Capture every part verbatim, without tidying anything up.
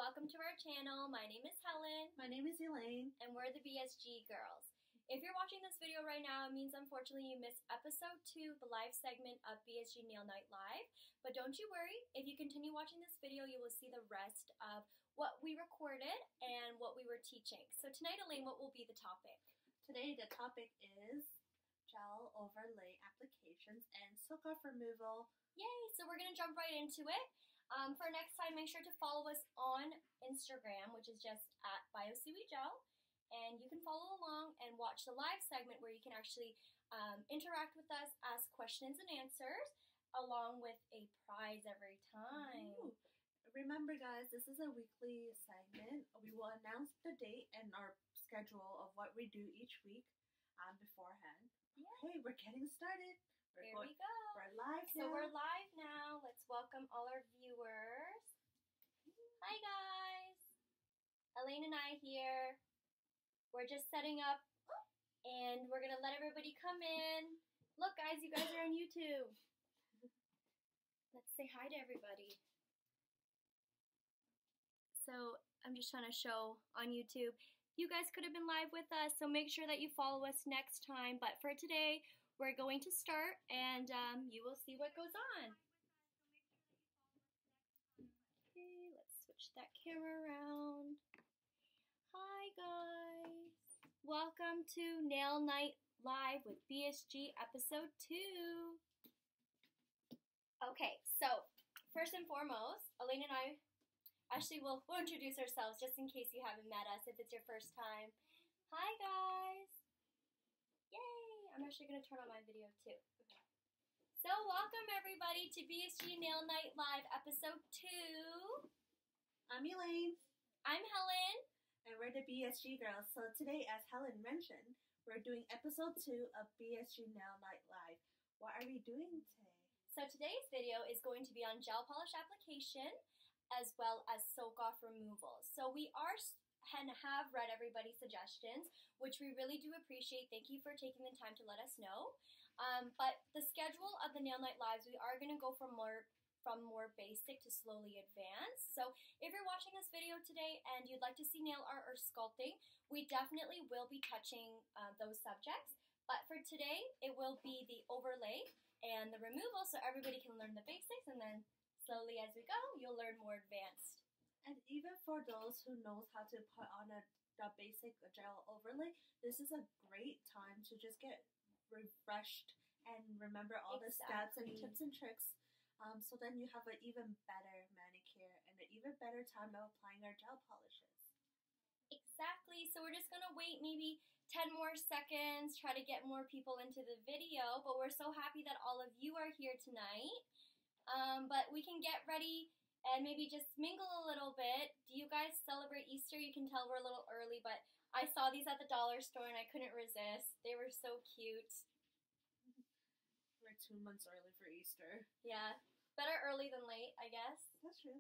welcome to our channel. My name is Helen. My name is Elaine. And we're the B S G girls. If you're watching this video right now, it means unfortunately you missed episode two, the live segment of B S G Nail Night Live. But don't you worry, if you continue watching this video, you will see the rest of what we recorded and what we were teaching. So tonight, Elaine, what will be the topic? Today the topic is gel overlay applications and soak off removal. Yay! So we're going to jump right into it. Um, for next time, make sure to follow us on Instagram, which is just at Bio Seaweed Gel. And you can follow along and watch the live segment where you can actually um, interact with us, ask questions and answers, along with a prize every time. Ooh. Remember, guys, this is a weekly segment. We will announce the date and our schedule of what we do each week um, beforehand. Yeah. Okay, we're getting started. We're Here going, we go. We're live now. So we're live now. Let's welcome all our viewers. Hi, guys. Elaine and I here. We're just setting up, and we're going to let everybody come in. Look, guys, you guys are on YouTube. Let's say hi to everybody. So I'm just trying to show on YouTube. You guys could have been live with us, so make sure that you follow us next time. But for today, we're going to start, and um, you will see what goes on. Okay, let's switch that camera around. Hi, guys. Welcome to Nail Night Live with B S G episode two. Okay, so first and foremost, Elaine and I actually will we'll introduce ourselves just in case you haven't met us if it's your first time. Hi, guys. Yay! I'm actually going to turn on my video too. Okay. So welcome everybody to B S G Nail Night Live episode two. I'm Elaine. I'm Helen. And we're the B S G girls. So today, as Helen mentioned, we're doing episode two of B S G Nail Night Live. What are we doing today? So today's video is going to be on gel polish application as well as soak off removal. So we are and have read everybody's suggestions, which we really do appreciate. Thank you for taking the time to let us know. Um, but the schedule of the Nail Night Lives, we are going to go from more from more basic to slowly advanced. So if you're watching this video today and you'd like to see nail art or sculpting, we definitely will be touching uh, those subjects. But for today, it will be the overlay and the removal so everybody can learn the basics, and then slowly as we go, you'll learn more advanced. And even for those who knows how to put on a the basic gel overlay, this is a great time to just get refreshed and remember all Exactly. the steps and tips and tricks. Um, so then you have an even better manicure and an even better time of applying our gel polishes. Exactly. So we're just going to wait maybe ten more seconds, try to get more people into the video. But we're so happy that all of you are here tonight. Um, but we can get ready and maybe just mingle a little bit. Do you guys celebrate Easter? You can tell we're a little early, but I saw these at the dollar store and I couldn't resist. They were so cute. We're two months early for Easter. Yeah. Better early than late, I guess. That's true.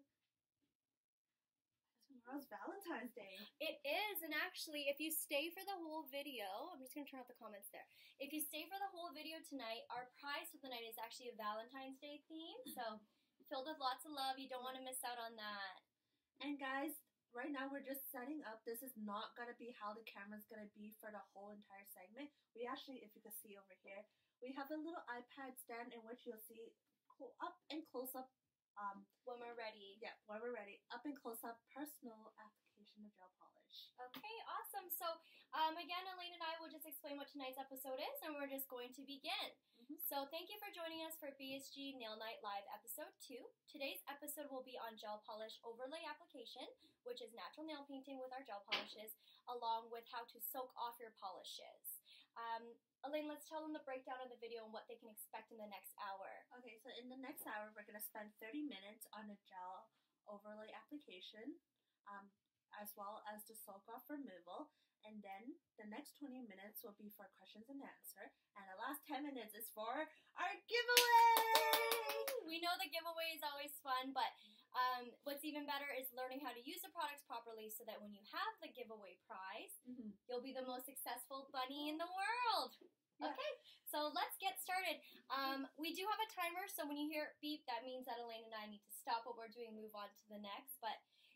Tomorrow's Valentine's Day. It is, and actually, if you stay for the whole video, I'm just going to turn off the comments there. If you stay for the whole video tonight, our prize for the night is actually a Valentine's Day theme, so filled with lots of love. You don't want to miss out on that. And guys, right now we're just setting up. This is not going to be how the camera's going to be for the whole entire segment. We actually, if you can see over here, we have a little iPad stand in which you'll see up and close up. Um, when we're ready. Yeah, when we're ready. Up and close up personal application of gel polish. Okay, awesome. So, um, again, Elaine and I will just explain what tonight's episode is, and we're just going to begin. Mm-hmm. So, thank you for joining us for B S G Nail Night Live episode two. Today's episode will be on gel polish overlay application, which is natural nail painting with our gel polishes, along with how to soak off your polishes. Um, Elaine, let's tell them the breakdown of the video and what they can expect in the next hour. Okay, so in the next hour, we're going to spend thirty minutes on a gel overlay application, um, as well as the soak off removal. And then the next twenty minutes will be for questions and answer. And the last ten minutes is for our giveaway! We know the giveaway is always fun, but um, what's even better is learning how to use the products properly so that when you have the giveaway prize, mm-hmm. you'll be the most successful bunny in the world. Yeah. Okay, so let's get started. Um, we do have a timer, so when you hear it beep, that means that Elaine and I need to stop what we're doing and move on to the next. But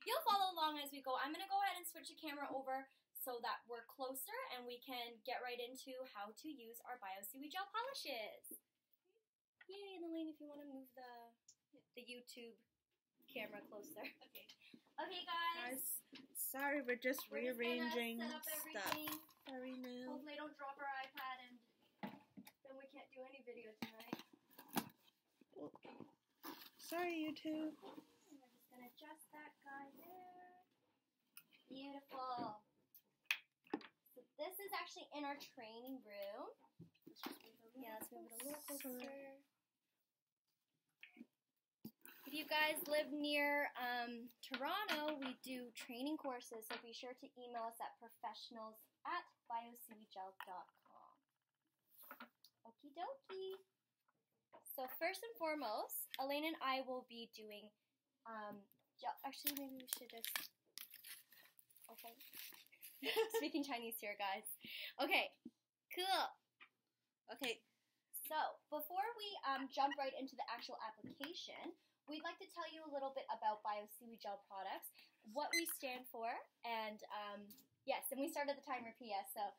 you'll follow along as we go. I'm going to go ahead and switch the camera over so that we're closer and we can get right into how to use our Bio Seaweed Gel polishes. Yay, and Elaine, if you want to move the the YouTube camera closer. Okay. Okay, guys. Guys, sorry, we're just we're rearranging just set up everything. stuff. Sorry, no. Hopefully I don't drop our iPad and then we can't do any video tonight. Oh. Sorry, YouTube. And we're just gonna adjust that guy there. Beautiful. So this is actually in our training room. Let's just move it a yeah, let's move it a little closer. If you guys live near um, Toronto, we do training courses, so be sure to email us at professionals at bio seaweed gel dot com. Okie dokie. So first and foremost, Elaine and I will be doing um, gel. Actually, maybe we should just. Okay. Speaking Chinese here, guys. Okay. Cool. Okay. So before we um, jump right into the actual application, we'd like to tell you a little bit about Bio Seaweed Gel products, what we stand for, and um, yes, and we started the timer P S, so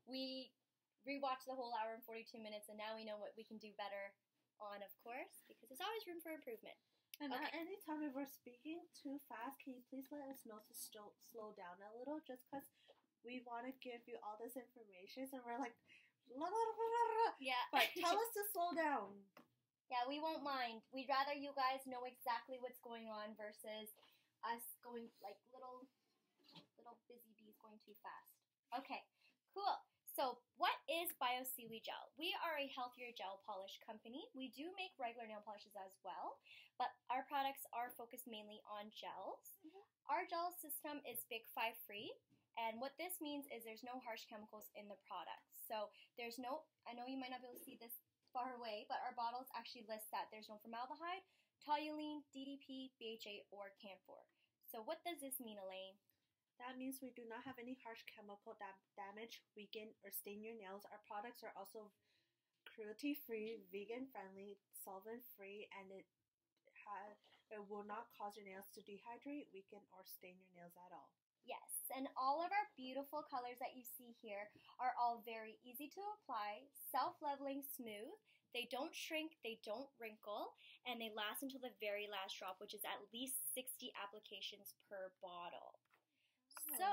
we rewatched the whole hour and forty-two minutes, and now we know what we can do better on, of course, because there's always room for improvement. And okay. at any time if we're speaking too fast, can you please let us know to st- slow down a little, just because we want to give you all this information, and we're like, blah, blah, blah, blah. Yeah. But tell us to slow down. Yeah, we won't mind. We'd rather you guys know exactly what's going on versus us going like little little busy bees going too fast. Okay, cool. So what is Bio Seaweed Gel? We are a healthier gel polish company. We do make regular nail polishes as well, but our products are focused mainly on gels. Mm-hmm. Our gel system is Big Five free, and what this means is there's no harsh chemicals in the product. So there's no, I know you might not be able to see this far away, but our bottles actually list that there's no formaldehyde, toluene, D D P, B H A, or camphor. So what does this mean, Elaine? That means we do not have any harsh chemical da- damage, weaken, or stain your nails. Our products are also cruelty-free, vegan-friendly, solvent-free, and it ha- it will not cause your nails to dehydrate, weaken, or stain your nails at all. Yes, and all of our beautiful colors that you see here are all very easy to apply, self-leveling, smooth. They don't shrink, they don't wrinkle, and they last until the very last drop, which is at least sixty applications per bottle. Oh. So,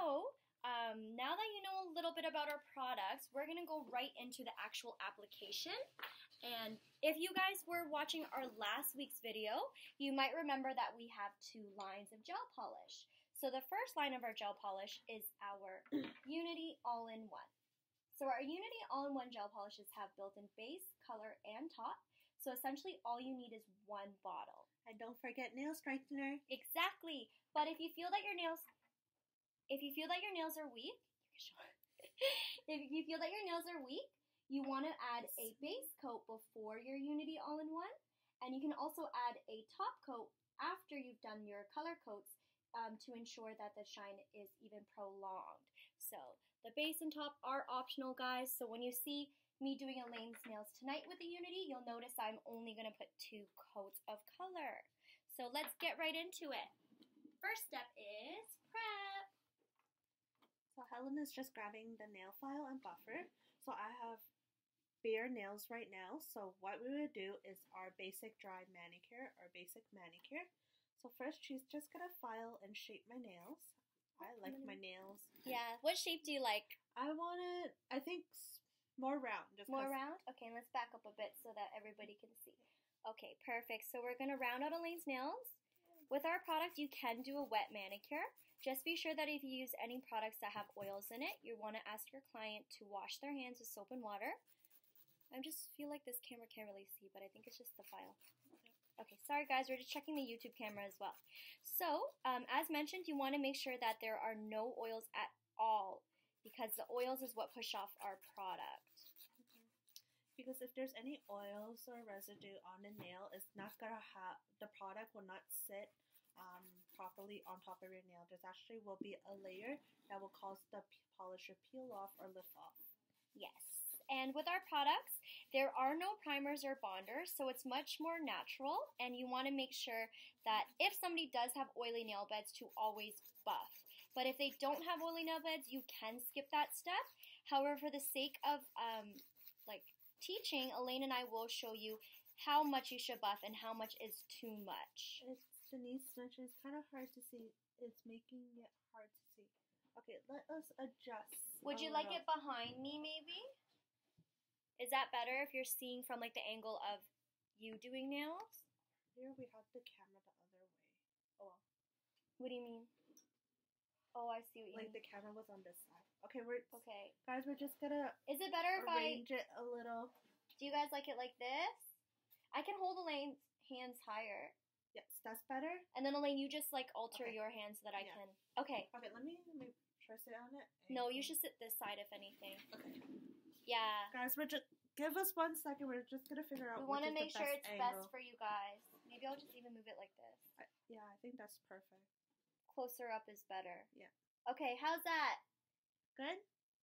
um, now that you know a little bit about our products, we're going to go right into the actual application. And if you guys were watching our last week's video, you might remember that we have two lines of gel polish. So the first line of our gel polish is our Unity All-in-One. So our Unity All-in-One gel polishes have built-in base, color, and top. So essentially all you need is one bottle. And don't forget nail strengthener. Exactly. But if you feel that your nails, if you feel that your nails are weak, if you feel that your nails are weak, you want to add a base coat before your Unity All-in-One, and you can also add a top coat after you've done your color coats. Um, to ensure that the shine is even prolonged. So the base and top are optional, guys. So when you see me doing Elaine's nails tonight with the Unity, you'll notice I'm only going to put two coats of color. So let's get right into it. First step is prep. So Helen is just grabbing the nail file and buffer. So I have bare nails right now. So what we would do is our basic dry manicure or basic manicure. So first, she's just gonna file and shape my nails. I like my nails. Yeah. What shape do you like? I want it, I think, more round. Just more round? Okay, let's back up a bit so that everybody can see. Okay, perfect. So we're gonna round out Elaine's nails. With our product, you can do a wet manicure. Just be sure that if you use any products that have oils in it, you want to ask your client to wash their hands with soap and water. I just feel like this camera can't really see, but I think it's just the file. Okay, sorry guys, we're just checking the YouTube camera as well. So, um, as mentioned, you want to make sure that there are no oils at all, because the oils is what push off our product. Mm-hmm. Because if there's any oils or residue on the nail, it's not gonna have, the product will not sit um, properly on top of your nail. There's actually will be a layer that will cause the polish to peel off or lift off. Yes. And with our products, there are no primers or bonders, so it's much more natural, and you want to make sure that if somebody does have oily nail beds, to always buff. But if they don't have oily nail beds, you can skip that step. However, for the sake of um, like teaching, Elaine and I will show you how much you should buff and how much is too much. It's Denise mentioned it's kind of hard to see. It's making it hard to see. Okay, let us adjust. Would you like it behind me, maybe? Is that better if you're seeing from like the angle of you doing nails? Here we have the camera the other way. Oh well. What do you mean? Oh, I see what you like mean. Like the camera was on this side. Okay, we're okay. Guys, we're just gonna. Is it better if arrange I it a little? Do you guys like it like this? I can hold Elaine's hands higher. Yes, that's better. And then Elaine, you just like alter okay. your hands so that I yeah. can. Okay. Okay, let me let me try to sit on it. No, you should sit this side if anything. Okay. Yeah. Guys, we're just give us one second. We're just gonna figure out. We want to make sure it's angle. best for you guys. Maybe I'll just even move it like this. I, yeah, I think that's perfect. Closer up is better. Yeah. Okay, how's that? Good?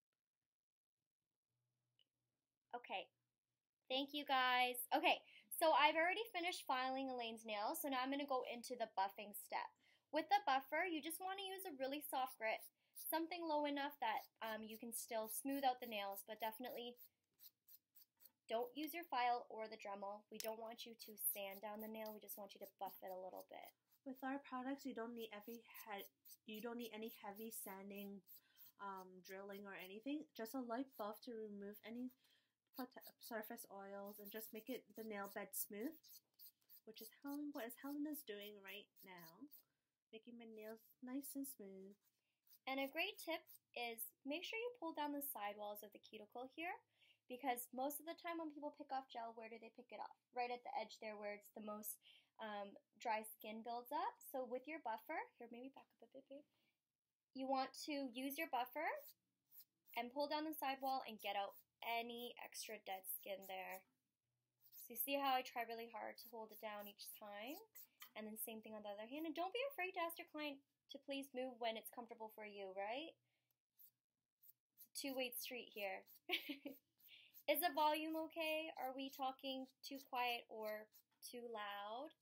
Okay. Thank you guys. Okay, so I've already finished filing Elaine's nails, so now I'm going to go into the buffing step. With the buffer, you just want to use a really soft grit, something low enough that um, you can still smooth out the nails, but definitely don't use your file or the Dremel. We don't want you to sand down the nail. We just want you to buff it a little bit. With our products, you don't need heavy head. You don't need any heavy sanding, um, drilling, or anything. Just a light buff to remove any surface oils and just make it the nail bed smooth, which is Helen. What is Helen is doing right now, making my nails nice and smooth. And a great tip is make sure you pull down the sidewalls of the cuticle here, because most of the time when people pick off gel, where do they pick it off? Right at the edge there where it's the most um, dry skin builds up. So with your buffer, here maybe back up a bit, babe. You want to use your buffer and pull down the sidewall and get out any extra dead skin there. So you see how I try really hard to hold it down each time? And then same thing on the other hand. And don't be afraid to ask your client to please move when it's comfortable for you, right? It's a two-way street here. Is the volume okay? Are we talking too quiet or too loud?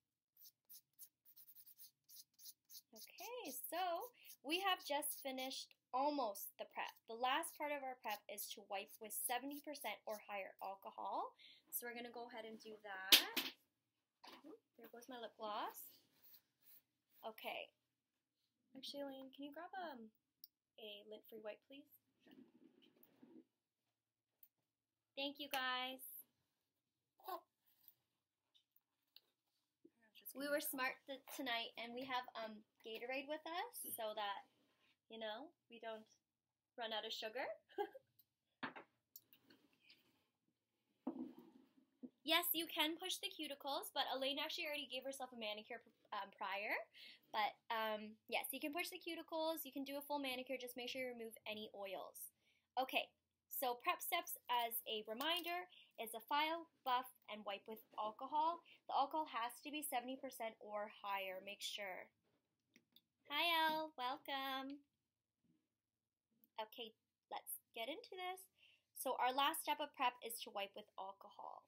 Okay, so we have just finished almost the prep. The last part of our prep is to wipe with seventy percent or higher alcohol. So we're going to go ahead and do that. There goes my lip gloss. Okay. Actually, Elaine, can you grab um, a lint-free wipe, please? Thank you, guys. We were smart th tonight, and we have um, Gatorade with us so that, you know, we don't run out of sugar. Yes, you can push the cuticles, but Elaine actually already gave herself a manicure um, prior. But um, yes, you can push the cuticles. You can do a full manicure. Just make sure you remove any oils. Okay, so prep steps as a reminder is a file, buff, and wipe with alcohol. The alcohol has to be seventy percent or higher. Make sure. Hi, Elle. Welcome. Okay, let's get into this. So our last step of prep is to wipe with alcohol.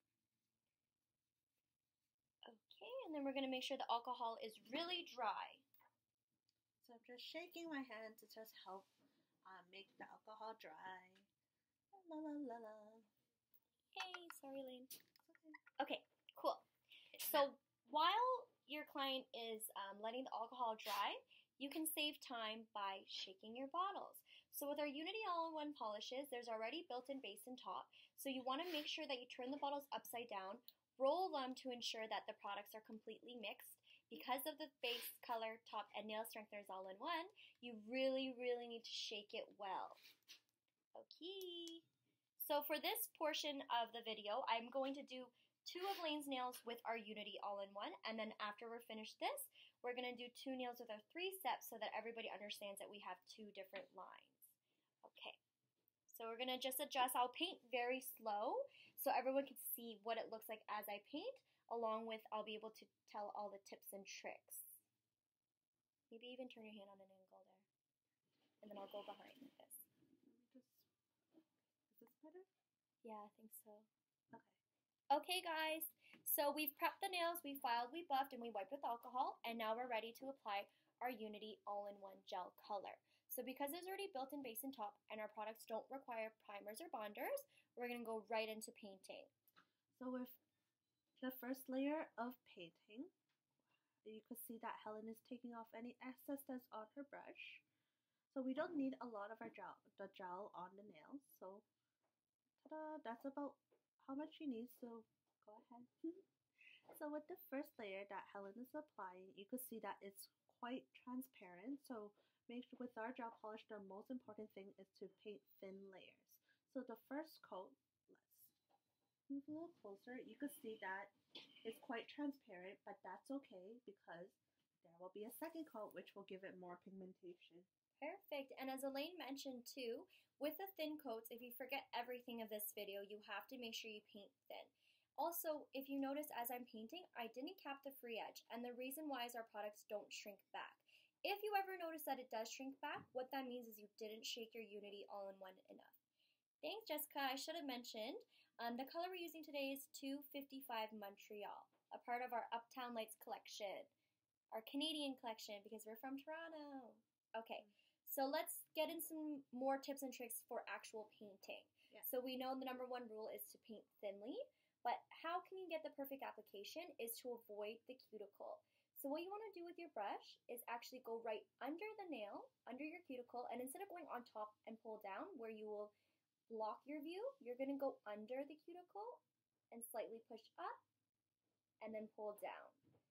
Okay, and then we're going to make sure the alcohol is really dry. So I'm just shaking my hand to just help uh, make the alcohol dry. La la la la. Hey, sorry, Elaine. Okay, cool. So while your client is um, letting the alcohol dry, you can save time by shaking your bottles. So with our Unity all-in-one polishes, there's already built-in base and top. So you want to make sure that you turn the bottles upside down, roll them to ensure that the products are completely mixed. Because of the base, color, top, and nail strengtheners all in one, you really, really need to shake it well. Okay. So for this portion of the video, I'm going to do two of Elaine's nails with our Unity all-in-one, and then after we're finished this, we're going to do two nails with our three steps so that everybody understands that we have two different lines. Okay. So we're going to just adjust. I'll paint very slow so everyone can see what it looks like as I paint, along with I'll be able to tell all the tips and tricks. Maybe even turn your hand on an angle there. And then I'll go behind like this. Is this better? Yeah, I think so. Okay. Okay, guys. So we've prepped the nails, we filed, we buffed, and we wiped with alcohol, and now we're ready to apply our Unity all-in-one gel color. So because there's already built-in base and top, and our products don't require primers or bonders, we're going to go right into painting. So with the first layer of painting, you can see that Helen is taking off any excess that's on her brush. So we don't need a lot of our gel, the gel on the nails. So ta-da, that's about how much you need. So go ahead. So with the first layer that Helen is applying, you can see that it's quite transparent. So make sure with our gel polish, the most important thing is to paint thin layers. So the first coat, let's move a little closer. You can see that it's quite transparent, but that's okay because there will be a second coat which will give it more pigmentation. Perfect. And as Elaine mentioned too, with the thin coats, if you forget everything of this video, you have to make sure you paint thin. Also, if you notice as I'm painting, I didn't cap the free edge, and the reason why is our products don't shrink back. If you ever notice that it does shrink back, what that means is you didn't shake your Unity all-in-one enough. Thanks, Jessica. I should have mentioned, um, the color we're using today is two fifty-five Montreal, a part of our Uptown Lights collection, our Canadian collection, because we're from Toronto. Okay, so let's get in some more tips and tricks for actual painting. Yeah. So we know the number one rule is to paint thinly. But how can you get the perfect application is to avoid the cuticle. So what you want to do with your brush is actually go right under the nail, under your cuticle, and instead of going on top and pull down where you will block your view, you're going to go under the cuticle and slightly push up and then pull down.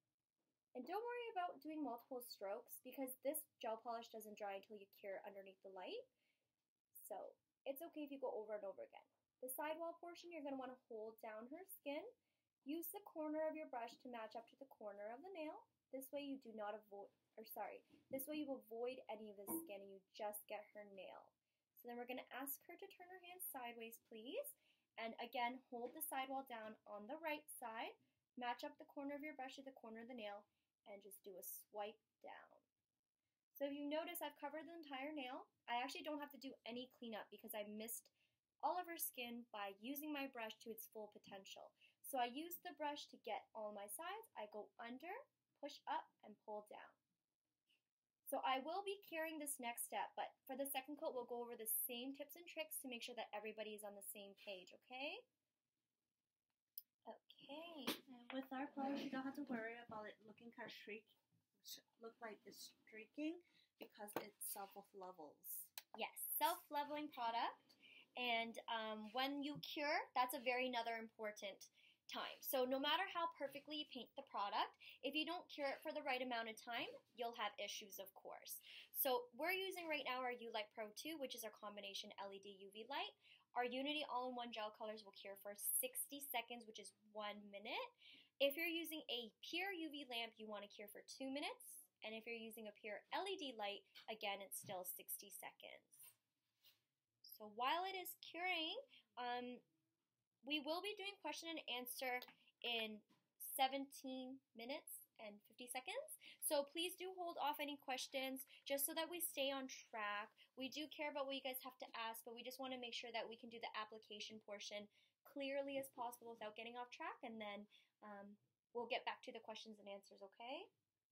And don't worry about doing multiple strokes because this gel polish doesn't dry until you cure underneath the light. So it's okay if you go over and over again. The sidewall portion, you're going to want to hold down her skin. Use the corner of your brush to match up to the corner of the nail. This way you do not avoid, or sorry, this way you avoid any of the skin and you just get her nail. So then we're going to ask her to turn her hands sideways, please. And again, hold the sidewall down on the right side. Match up the corner of your brush to the corner of the nail and just do a swipe down. So if you notice, I've covered the entire nail. I actually don't have to do any cleanup because I missed all of her skin by using my brush to its full potential. So I use the brush to get all my sides. I go under, push up, and pull down. So I will be carrying this next step, but for the second coat, we'll go over the same tips and tricks to make sure that everybody is on the same page, okay? Okay. And with our polish, you don't have to worry about it looking kind of streak, look like it's streaking because it self-levels. Yes, self-leveling product. And um, when you cure, that's a very another important time. So no matter how perfectly you paint the product, if you don't cure it for the right amount of time, you'll have issues, of course. So we're using right now our U-Light Pro two, which is our combination L E D U V light. Our Unity all-in-one gel colors will cure for sixty seconds, which is one minute. If you're using a pure U V lamp, you want to cure for two minutes. And if you're using a pure L E D light, again, it's still sixty seconds. So while it is curing, um, we will be doing question and answer in seventeen minutes and fifty seconds. So please do hold off any questions just so that we stay on track. We do care about what you guys have to ask, but we just want to make sure that we can do the application portion clearly as possible without getting off track, and then um, we'll get back to the questions and answers, okay?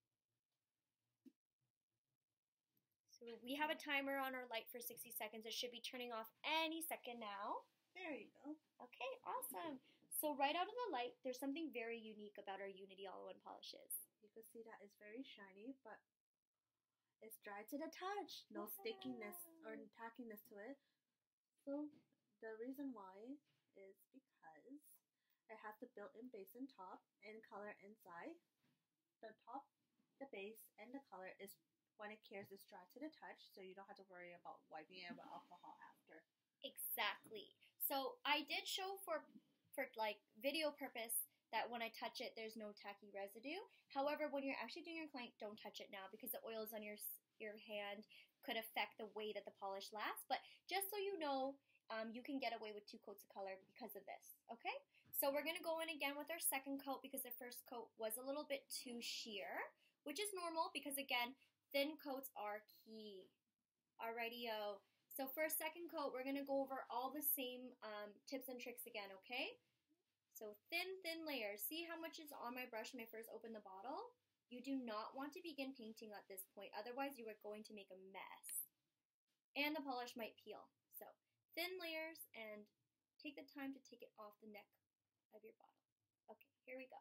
So we have a timer on our light for sixty seconds. It should be turning off any second now. There you go. Okay, awesome. So right out of the light, there's something very unique about our Unity all-in-one polishes. You can see that it's very shiny, but it's dry to the touch. No wow. stickiness or tackiness to it. So the reason why is because it has the built-in base and top and color inside. The top, the base, and the color is when it cures, it's dry to the touch, so you don't have to worry about wiping it with alcohol after. Exactly. So I did show for, for like video purpose that when I touch it, there's no tacky residue. However, when you're actually doing your client, don't touch it now because the oils on your your hand could affect the way that the polish lasts. But just so you know, um, you can get away with two coats of color because of this. Okay. So we're gonna go in again with our second coat because the first coat was a little bit too sheer, which is normal because again, thin coats are key. Alrighty-o. So for a second coat, we're going to go over all the same um, tips and tricks again, okay? So thin, thin layers. See how much is on my brush when I first open the bottle? You do not want to begin painting at this point, otherwise you are going to make a mess. And the polish might peel. So thin layers, and take the time to take it off the neck of your bottle. Okay, here we go.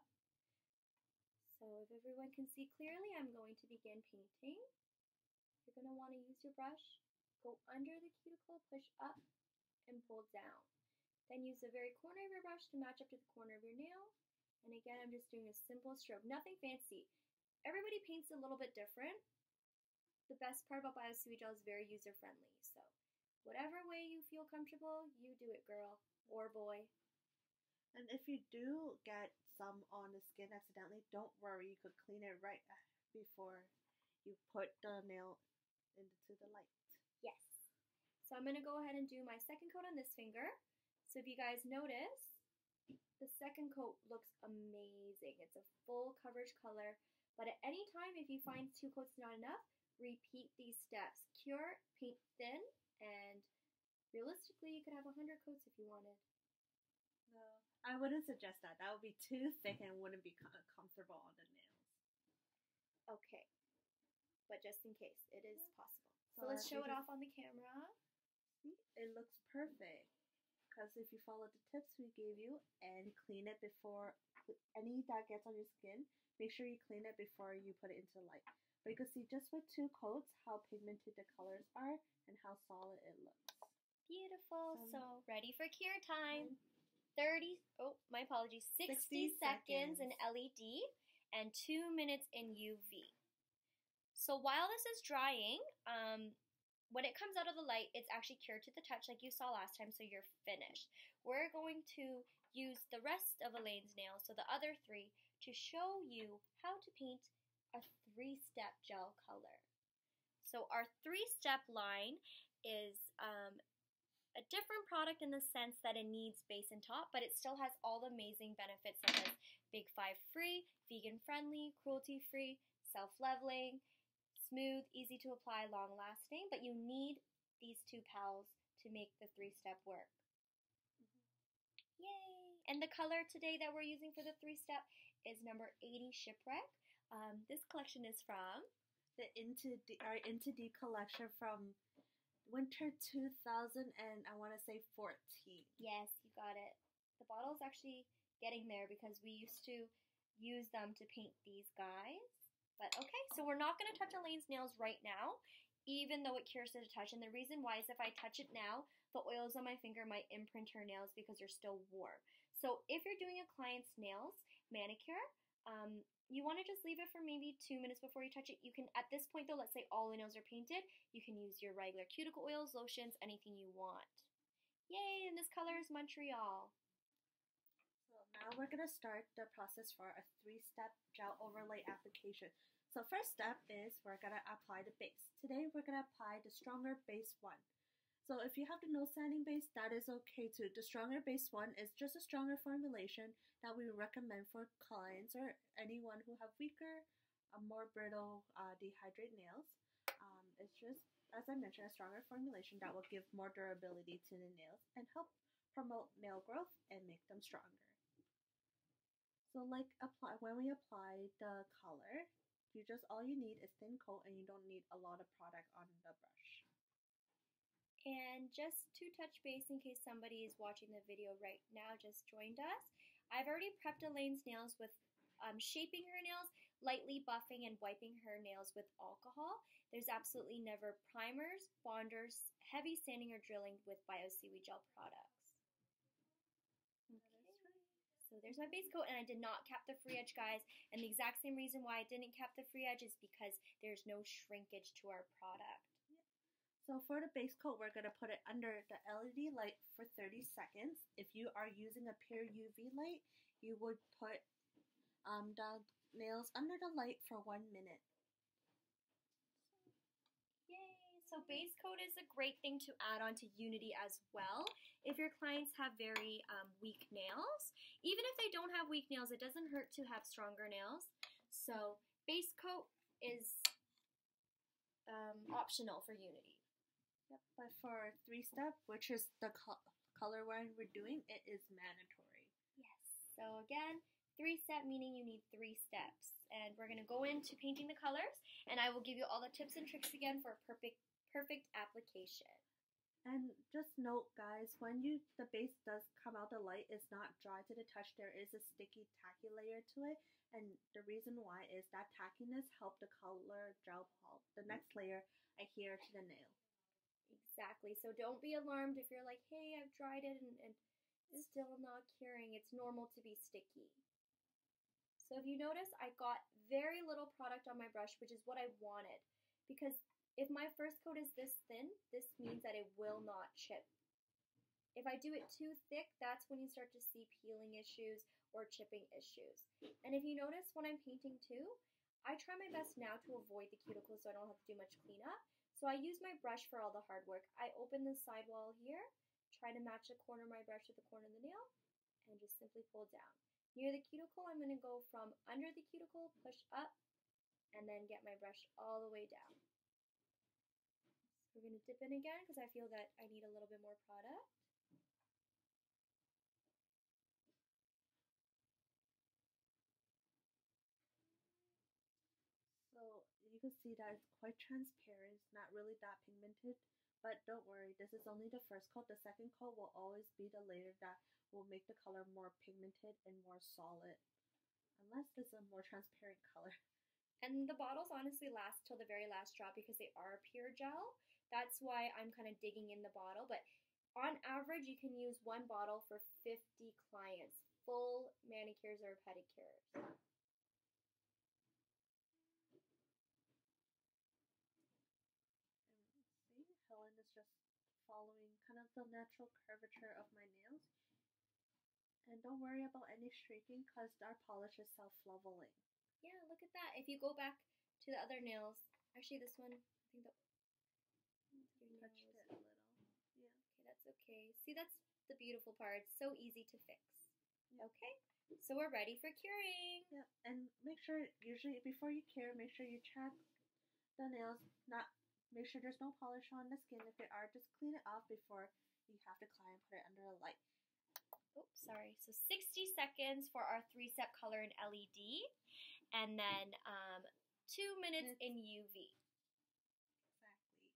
So if everyone can see clearly, I'm going to begin painting. You're going to want to use your brush, go under the cuticle, push up, and pull down. Then use the very corner of your brush to match up to the corner of your nail. And again, I'm just doing a simple stroke, nothing fancy. Everybody paints a little bit different. The best part about Bio Seaweed Gel is very user-friendly. So whatever way you feel comfortable, you do it, girl or boy. And if you do get some on the skin accidentally, don't worry. You could clean it right before you put the nail into the light. Yes. So I'm going to go ahead and do my second coat on this finger. So if you guys notice, the second coat looks amazing. It's a full coverage color. But at any time, if you find two coats not enough, repeat these steps. Cure, paint thin, and realistically, you could have one hundred coats if you wanted. No, I wouldn't suggest that. That would be too thick and wouldn't be comfortable on the nails. Okay. But just in case, it is possible. So, So let's show it just, off on the camera. See, it looks perfect. Because if you follow the tips we gave you and clean it before any that gets on your skin, make sure you clean it before you put it into light. But you can see just with two coats how pigmented the colors are and how solid it looks. Beautiful. Um, so ready for cure time. thirty, oh, my apologies, sixty, sixty seconds in seconds. L E D and two minutes in U V. So while this is drying, um, when it comes out of the light, it's actually cured to the touch like you saw last time, so you're finished. We're going to use the rest of Elaine's nails, so the other three, to show you how to paint a three-step gel color. So our three-step line is um, a different product in the sense that it needs base and top, but it still has all the amazing benefits such as Big Five free, vegan friendly, cruelty free, self-leveling, smooth, easy to apply, long lasting, but you need these two pals to make the three-step work. Mm-hmm. Yay! And the color today that we're using for the three-step is number eighty Shipwreck. Um, this collection is from the Into D, our Into D collection from winter two thousand and I want to say fourteen. Yes, you got it. The bottle's actually getting there because we used to use them to paint these guys. But okay, so we're not going to touch Elaine's nails right now, even though it cures to the touch. And the reason why is if I touch it now, the oils on my finger might imprint her nails because they're still warm. So if you're doing a client's nails, manicure, um, you want to just leave it for maybe two minutes before you touch it. You can, at this point though, let's say all the nails are painted, you can use your regular cuticle oils, lotions, anything you want. Yay, and this color is Montreal. So now we're going to start the process for a three-step gel overlay application. So first step is we're going to apply the base. Today we're going to apply the stronger base one. So if you have the nose sanding base, that is okay too. The stronger base one is just a stronger formulation that we recommend for clients or anyone who have weaker, uh, more brittle, uh, dehydrated nails. Um, it's just, as I mentioned, a stronger formulation that will give more durability to the nails and help promote nail growth and make them stronger. So like apply when we apply the color, you just all you need is thin coat and you don't need a lot of product on the brush. And just to touch base in case somebody is watching the video right now, just joined us, I've already prepped Elaine's nails with um, shaping her nails, lightly buffing and wiping her nails with alcohol. There's absolutely never primers, bonders, heavy sanding or drilling with Bio Seaweed Gel products. So there's my base coat, and I did not cap the free edge, guys. And the exact same reason why I didn't cap the free edge is because there's no shrinkage to our product. So for the base coat, we're going to put it under the L E D light for thirty seconds. If you are using a pure U V light, you would put um, the nails under the light for one minute. Yay! So base coat is a great thing to add on to Unity as well. If your clients have very um, weak nails, even if they don't have weak nails, it doesn't hurt to have stronger nails. So base coat is um, optional for Unity. Yep. But for three step, which is the co color one we're doing, it is mandatory. Yes. So again, three step meaning you need three steps. And we're going to go into painting the colors, and I will give you all the tips and tricks again for a perfect, perfect application. And just note, guys, when you the base does come out the light, it's not dry to the touch. There is a sticky, tacky layer to it, and the reason why is that tackiness helps the color gel pol the next layer adhere to the nail. Exactly. So don't be alarmed if you're like, hey, I've dried it and, and it's still not curing. It's normal to be sticky. So if you notice, I got very little product on my brush, which is what I wanted. Because if my first coat is this thin, this means that it will not chip. If I do it too thick, that's when you start to see peeling issues or chipping issues. And if you notice when I'm painting too, I try my best now to avoid the cuticles so I don't have to do much cleanup. So I use my brush for all the hard work. I open the sidewall here, try to match the corner of my brush with the corner of the nail, and just simply pull down. Near the cuticle, I'm going to go from under the cuticle, push up, and then get my brush all the way down. So we're going to dip in again because I feel that I need a little bit more product. So you can see that it's quite transparent. It's not really that pigmented, but don't worry, this is only the first coat. The second coat will always be the layer that will make the color more pigmented and more solid, unless it's a more transparent color. And the bottles honestly last till the very last drop because they are pure gel. That's why I'm kind of digging in the bottle, but on average you can use one bottle for fifty clients, full manicures or pedicures. And see, Helen is just following kind of the natural curvature of my nails. And don't worry about any streaking because our polish is self-leveling. Yeah, look at that. If you go back to the other nails, actually this one, I think that Touched it a little. Yeah. Okay, that's okay. See, that's the beautiful part. It's so easy to fix. Yeah. Okay, so we're ready for curing. Yeah, and make sure, usually before you cure, make sure you check the nails, not make sure there's no polish on the skin. If they are, just clean it off before you have to climb and put it under a light. Oops, sorry. So sixty seconds for our three-step color in L E D, and then um, two minutes it's in U V. Exactly.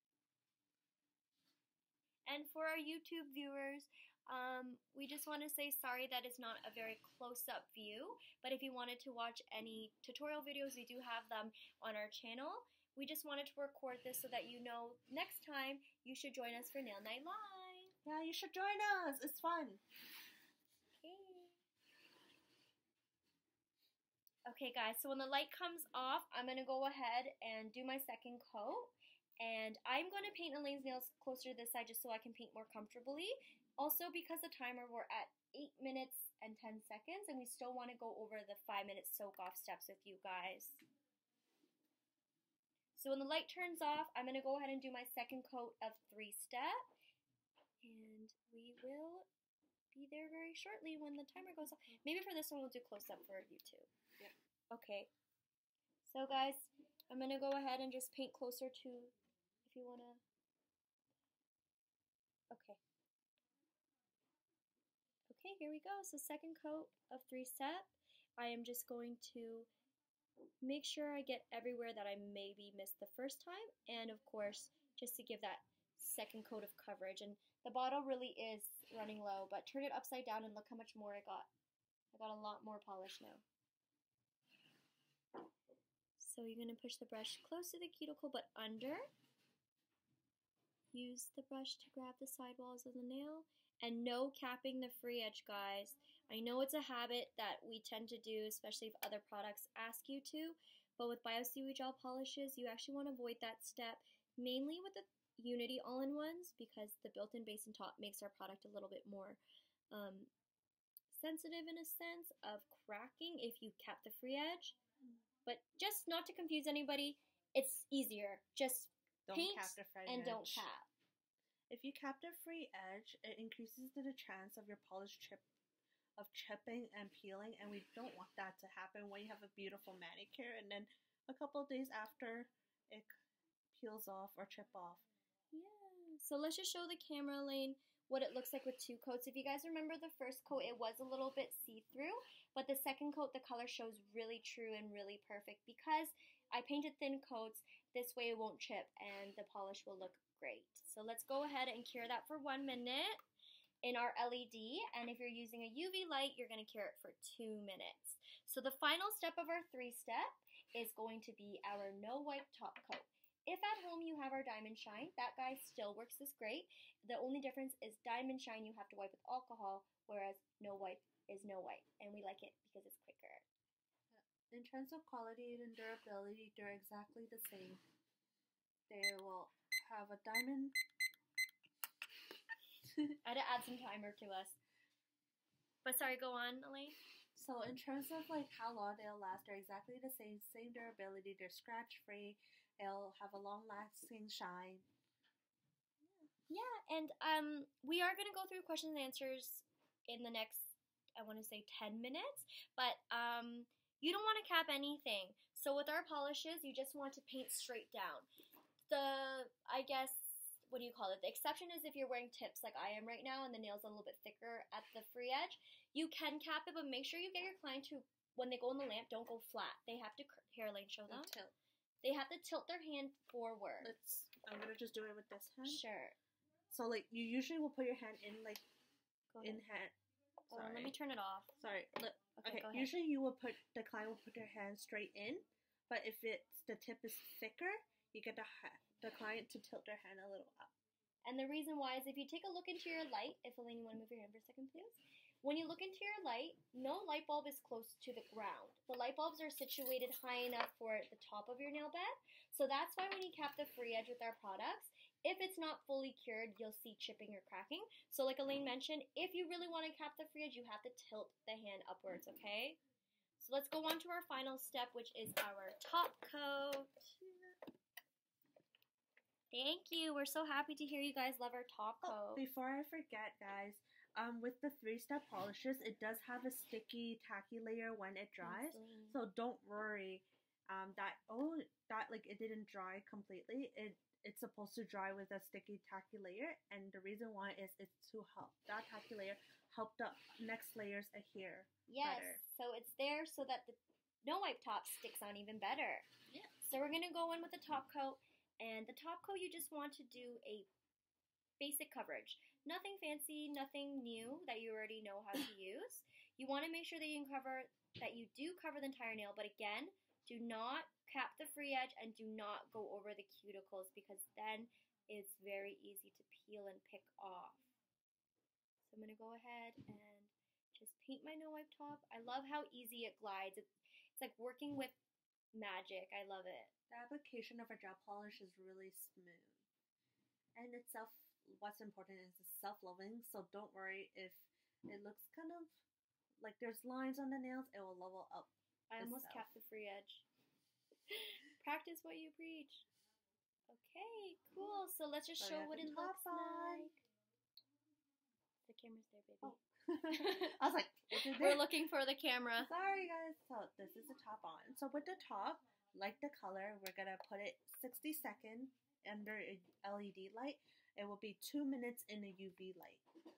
And for our YouTube viewers, um, we just want to say sorry that it's not a very close-up view, but if you wanted to watch any tutorial videos, we do have them on our channel. We just wanted to record this so that you know next time you should join us for Nail Night Live. Yeah, you should join us. It's fun. Okay guys, so when the light comes off, I'm going to go ahead and do my second coat. And I'm going to paint Elaine's nails closer to this side just so I can paint more comfortably. Also because the timer, we're at eight minutes and ten seconds and we still want to go over the five minute soak off steps with you guys. So when the light turns off, I'm going to go ahead and do my second coat of three step. And we will be there very shortly when the timer goes off. Maybe for this one we'll do close up for YouTube. Yeah. Okay. So guys, I'm going to go ahead and just paint closer to, if you want to. Okay. Okay, here we go. So second coat of three step. I am just going to make sure I get everywhere that I maybe missed the first time. And of course, just to give that second coat of coverage. And the bottle really is running low, but turn it upside down and look how much more I got. I got a lot more polish now. So you're going to push the brush close to the cuticle but under. Use the brush to grab the sidewalls of the nail. And no capping the free edge, guys. I know it's a habit that we tend to do, especially if other products ask you to. But with Bio Seaweed Gel polishes, you actually want to avoid that step, mainly with the Unity all-in-ones, because the built-in base and top makes our product a little bit more um, sensitive in a sense of cracking if you cap the free edge. But just not to confuse anybody, it's easier. Just don't paint cap the free and edge. don't cap. If you cap the free edge, it increases the chance of your polish chip of chipping and peeling, and we don't want that to happen when you have a beautiful manicure and then a couple of days after it peels off or chip off. Yeah. So let's just show the camera, Elaine, what it looks like with two coats. If you guys remember the first coat, it was a little bit see-through, but the second coat, the color shows really true and really perfect because I painted thin coats. This way it won't chip and the polish will look great. So let's go ahead and cure that for one minute in our L E D, and if you're using a U V light, you're going to cure it for two minutes. So the final step of our three-step is going to be our no wipe top coat. If at home you have our Diamond Shine, that guy still works this great. The only difference is Diamond Shine you have to wipe with alcohol, whereas no wipe is no wipe, and we like it because it's quicker. In terms of quality and durability, they're exactly the same. They will have a diamond. I had to add some timer to us. But sorry, go on, Elaine. So in terms of like how long they'll last, they're exactly the same. Same durability. They're scratch free. They'll have a long lasting shine. Yeah, and um, we are gonna go through questions and answers in the next, I want to say ten minutes. But um, you don't want to cap anything. So with our polishes, you just want to paint straight down. The, I guess, what do you call it? The exception is if you're wearing tips like I am right now and the nail's a little bit thicker at the free edge. You can cap it, but make sure you get your client to, when they go in the lamp, don't go flat. They have to, here, Elaine, show them. Tilt. They have to tilt their hand forward. Let's, I'm going to just do it with this hand. Sure. So, like, you usually will put your hand in, like, go in hand. Hold on, let me turn it off. Sorry. Okay, okay go ahead. Usually you will put, the client will put their hand straight in, but if it's, the tip is thicker, you get the, the client to tilt their hand a little up. And the reason why is if you take a look into your light, if Elaine, you want to move your hand for a second, please? When you look into your light, no light bulb is close to the ground. The light bulbs are situated high enough for the top of your nail bed. So that's why when you cap the free edge with our products, if it's not fully cured, you'll see chipping or cracking. So like Elaine mentioned, if you really want to cap the free edge, you have to tilt the hand upwards, okay? So let's go on to our final step, which is our top coat. Thank you. We're so happy to hear you guys love our top coat. Oh, before I forget, guys, um, with the three-step polishes, it does have a sticky, tacky layer when it dries. Absolutely. So don't worry um, that, oh, that, like, it didn't dry completely. It It's supposed to dry with a sticky, tacky layer. And the reason why is it's to help. That tacky layer help the next layers adhere yes, better. So it's there so that the no wipe top sticks on even better. Yeah. So we're going to go in with the top coat. And the top coat, you just want to do a basic coverage. Nothing fancy, nothing new that you already know how to use. You want to make sure that you can cover, that you do cover the entire nail, but again, do not cap the free edge and do not go over the cuticles because then it's very easy to peel and pick off. So I'm going to go ahead and just paint my no wipe top. I love how easy it glides. It's, it's like working with magic. I love it. The application of a gel polish is really smooth. And it's self, what's important is it's self-loving, so don't worry if it looks kind of like there's lines on the nails, it will level up. I almost itself. capped the free edge. Practice what you preach. Okay, cool. So let's just So show we have what the it top looks on. like. The camera's there, baby. Oh. I was like, is it We're there? looking for the camera. Sorry guys. So this is the top on. So with the top, like the color, we're gonna put it sixty seconds under a L E D light. It will be two minutes in a U V light.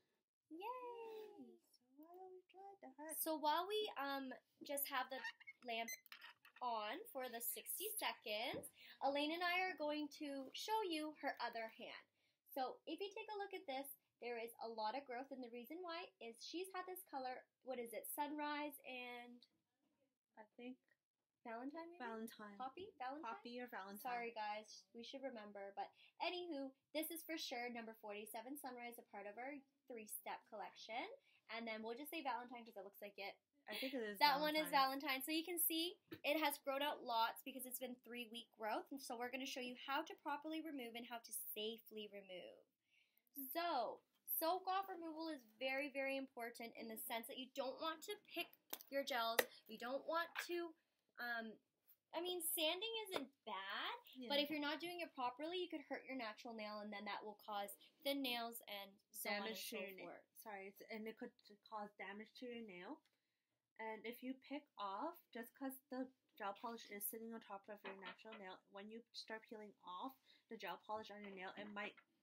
Yay! So why don't we try that? So while we um just have the lamp on for the sixty seconds, Elaine and I are going to show you her other hand. So if you take a look at this, there is a lot of growth, and the reason why is she's had this color, what is it, Sunrise and I think Valentine maybe? Valentine. Poppy? Valentine? Poppy or Valentine. Sorry guys, we should remember. But anywho, this is for sure number forty-seven, Sunrise, a part of our three-step collection. And then we'll just say Valentine because it looks like it. I think it is That one is Valentine. Valentine. So you can see it has grown out lots because it's been three-week growth. And so we're going to show you how to properly remove and how to safely remove. So, soak-off removal is very, very important in the sense that you don't want to pick your gels. You don't want to, um, I mean, sanding isn't bad, Yeah. but if you're not doing it properly, you could hurt your natural nail, and then that will cause thin nails and so on and damage to so your nail. forth. Sorry, it's, and it could cause damage to your nail. And if you pick off, just because the gel polish is sitting on top of your natural nail, when you start peeling off the gel polish on your nail, it might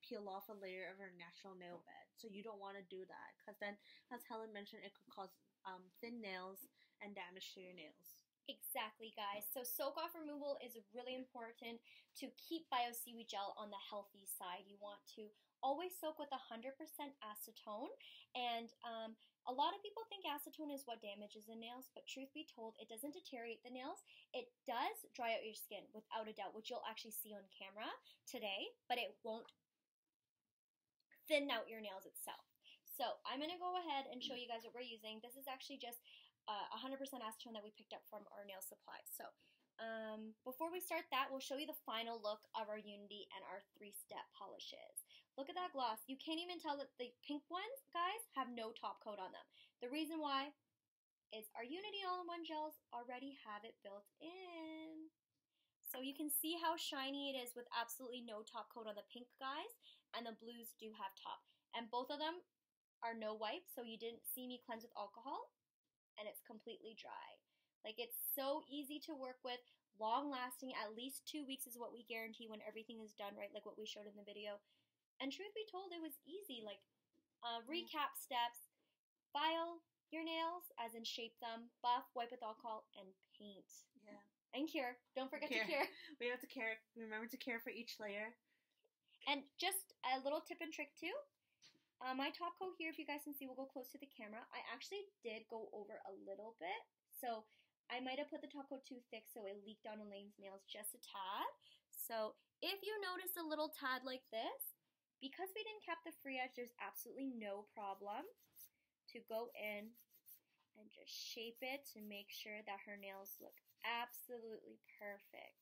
peel off a layer of our natural nail bed. So you don't want to do that because then, as Helen mentioned, it could cause um, thin nails and damage to your nails. Exactly, guys. So soak off removal is really important to keep Bio Seaweed Gel on the healthy side. You want to always soak with one hundred percent acetone, and um, a lot of people think acetone is what damages the nails, but truth be told, it doesn't deteriorate the nails. It does dry out your skin, without a doubt, which you'll actually see on camera today, but it won't thin out your nails itself. So I'm going to go ahead and show you guys what we're using. This is actually just uh, one hundred percent acetone that we picked up from our nail supply. So um, before we start that, we'll show you the final look of our Unity and our three-step polishes. Look at that gloss. You can't even tell that the pink ones, guys, have no top coat on them. The reason why is our Unity all-in-one gels already have it built in. So you can see how shiny it is with absolutely no top coat on the pink guys, and the blues do have top. And both of them are no wipe, so you didn't see me cleanse with alcohol, and it's completely dry. Like, it's so easy to work with, long-lasting, at least two weeks is what we guarantee when everything is done, right, like what we showed in the video. And truth be told, it was easy, like, uh, recap steps, file your nails, as in shape them, buff, wipe with alcohol, and paint. Yeah. And cure. Don't forget care. to cure. We have to care. Remember to care for each layer. And just a little tip and trick, too. Uh, my top coat here, if you guys can see, we'll go close to the camera. I actually did go over a little bit, so I might have put the top coat too thick, so it leaked on Elaine's nails just a tad. So if you notice a little tad like this, because we didn't cap the free edge, there's absolutely no problem to go in and just shape it to make sure that her nails look absolutely perfect.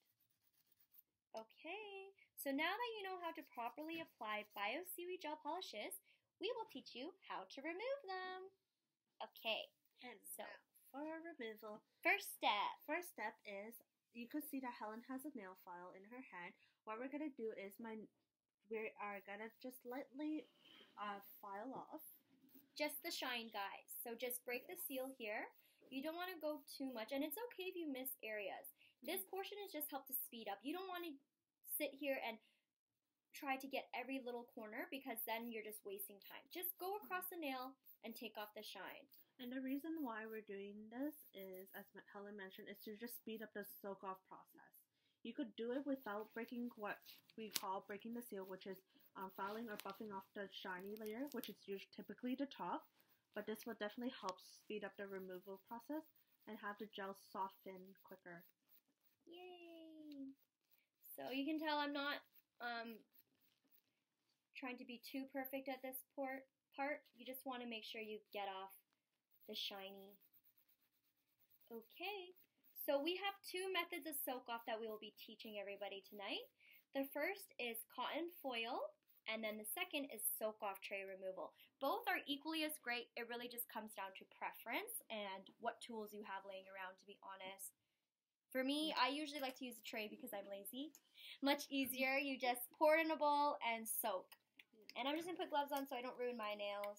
Okay, so now that you know how to properly apply Bio Seaweed Gel polishes, we will teach you how to remove them. Okay, and so now for our removal, first step. First step is, you can see that Helen has a nail file in her hand. What we're gonna do is my we are gonna just lightly uh, file off. Just the shine, guys. So just break the seal here. You don't want to go too much, and it's okay if you miss areas. This portion is just help to speed up. You don't want to sit here and try to get every little corner, because then you're just wasting time. Just go across the nail and take off the shine. And the reason why we're doing this is, as Helen mentioned, is to just speed up the soak off process. You could do it without breaking what we call breaking the seal, which is um, filing or buffing off the shiny layer, which is usually typically the top. But this will definitely help speed up the removal process and have the gel soften quicker. Yay! So you can tell I'm not um, trying to be too perfect at this part. You just want to make sure you get off the shiny. Okay, so we have two methods of soak off that we will be teaching everybody tonight. The first is cotton foil, and then the second is soak off tray removal. Both are equally as great. It really just comes down to preference and what tools you have laying around, to be honest. For me, I usually like to use a tray because I'm lazy. Much easier. You just pour it in a bowl and soak. And I'm just going to put gloves on so I don't ruin my nails.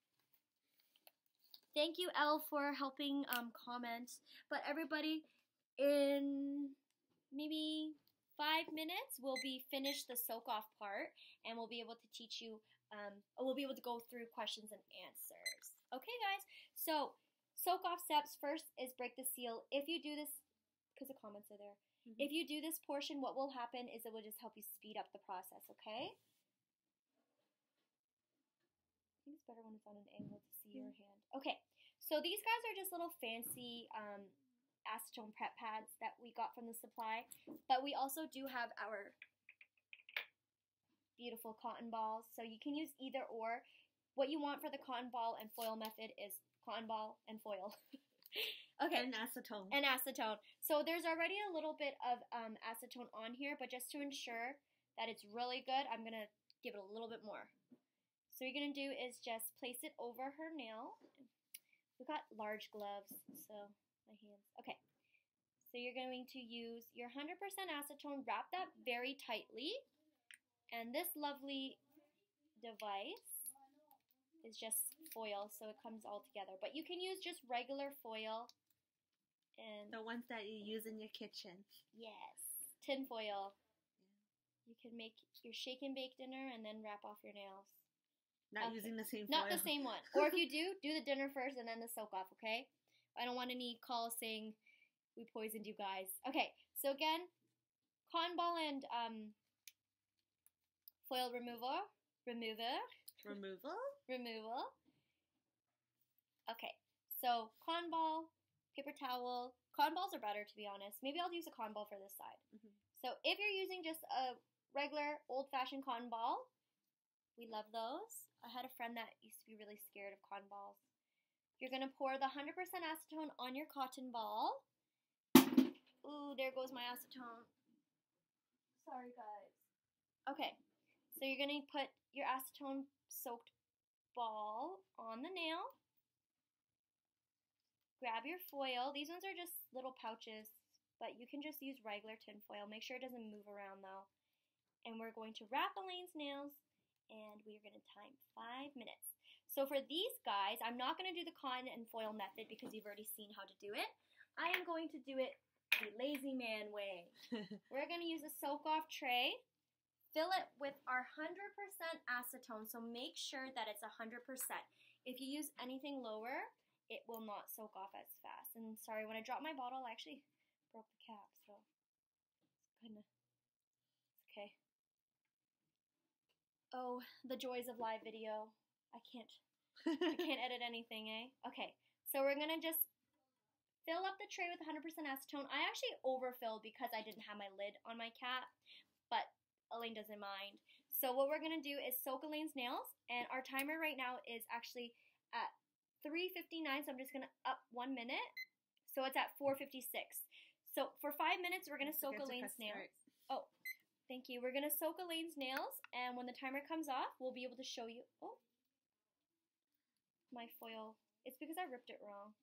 Thank you, Elle, for helping um, comment. But everybody, in maybe five minutes, we'll be finished the soak off part, and we'll be able to teach you, um, we'll be able to go through questions and answers. Okay, guys, so soak off steps. First is break the seal. If you do this, because the comments are there, mm-hmm. If you do this portion, what will happen is it will just help you speed up the process, okay? I think it's better when it's on an angle to see yeah. your hand. Okay, so these guys are just little fancy um, acetone prep pads that we got from the supply, but we also do have our beautiful cotton balls, so you can use either or. What you want for the cotton ball and foil method is cotton ball and foil. Okay. And acetone. And acetone. So there's already a little bit of um, acetone on here, but just to ensure that it's really good, I'm going to give it a little bit more. So what you're going to do is just place it over her nail. We've got large gloves, so my hands. Okay. So you're going to use your one hundred percent acetone, wrap that very tightly, and this lovely device is just foil, so it comes all together. But you can use just regular foil. And the ones that you use in your kitchen. Yes. Tin foil. You can make your shake and bake dinner and then wrap off your nails. Not Okay. using the same foil. Not the same one. Or if you do, do the dinner first and then the soak off, okay? I don't want any calls saying we poisoned you guys. Okay, so again, cotton ball and um, foil remover. Remover. Removal? Removal. Okay, so cotton ball, paper towel. Cotton balls are better, to be honest. Maybe I'll use a cotton ball for this side. Mm-hmm. So if you're using just a regular old-fashioned cotton ball, we love those. I had a friend that used to be really scared of cotton balls. You're going to pour the one hundred percent acetone on your cotton ball. Ooh, there goes my acetone. Sorry, guys. Okay, so you're going to put your acetone-soaked ball on the nail. Grab your foil. These ones are just little pouches, but you can just use regular tin foil. Make sure it doesn't move around, though. And we're going to wrap Elaine's nails, and we're going to time five minutes. So for these guys, I'm not going to do the cotton and foil method because you've already seen how to do it. I am going to do it the lazy man way. We're going to use a soak-off tray. Fill it with our one hundred percent acetone, so make sure that it's one hundred percent. If you use anything lower, it will not soak off as fast. And sorry, when I dropped my bottle, I actually broke the cap, so it's kind of, okay. Oh, the joys of live video. I can't, I can't edit anything, eh? Okay, so we're gonna just fill up the tray with one hundred percent acetone. I actually overfilled because I didn't have my lid on my cap, but Elaine doesn't mind. So what we're gonna do is soak Elaine's nails, and our timer right now is actually at three fifty-nine, so I'm just going to up one minute. So it's at four fifty-six. So for five minutes, we're going to soak Elaine's nails. Oh, thank you. We're going to soak Elaine's nails, and when the timer comes off, we'll be able to show you. Oh, my foil. It's because I ripped it wrong.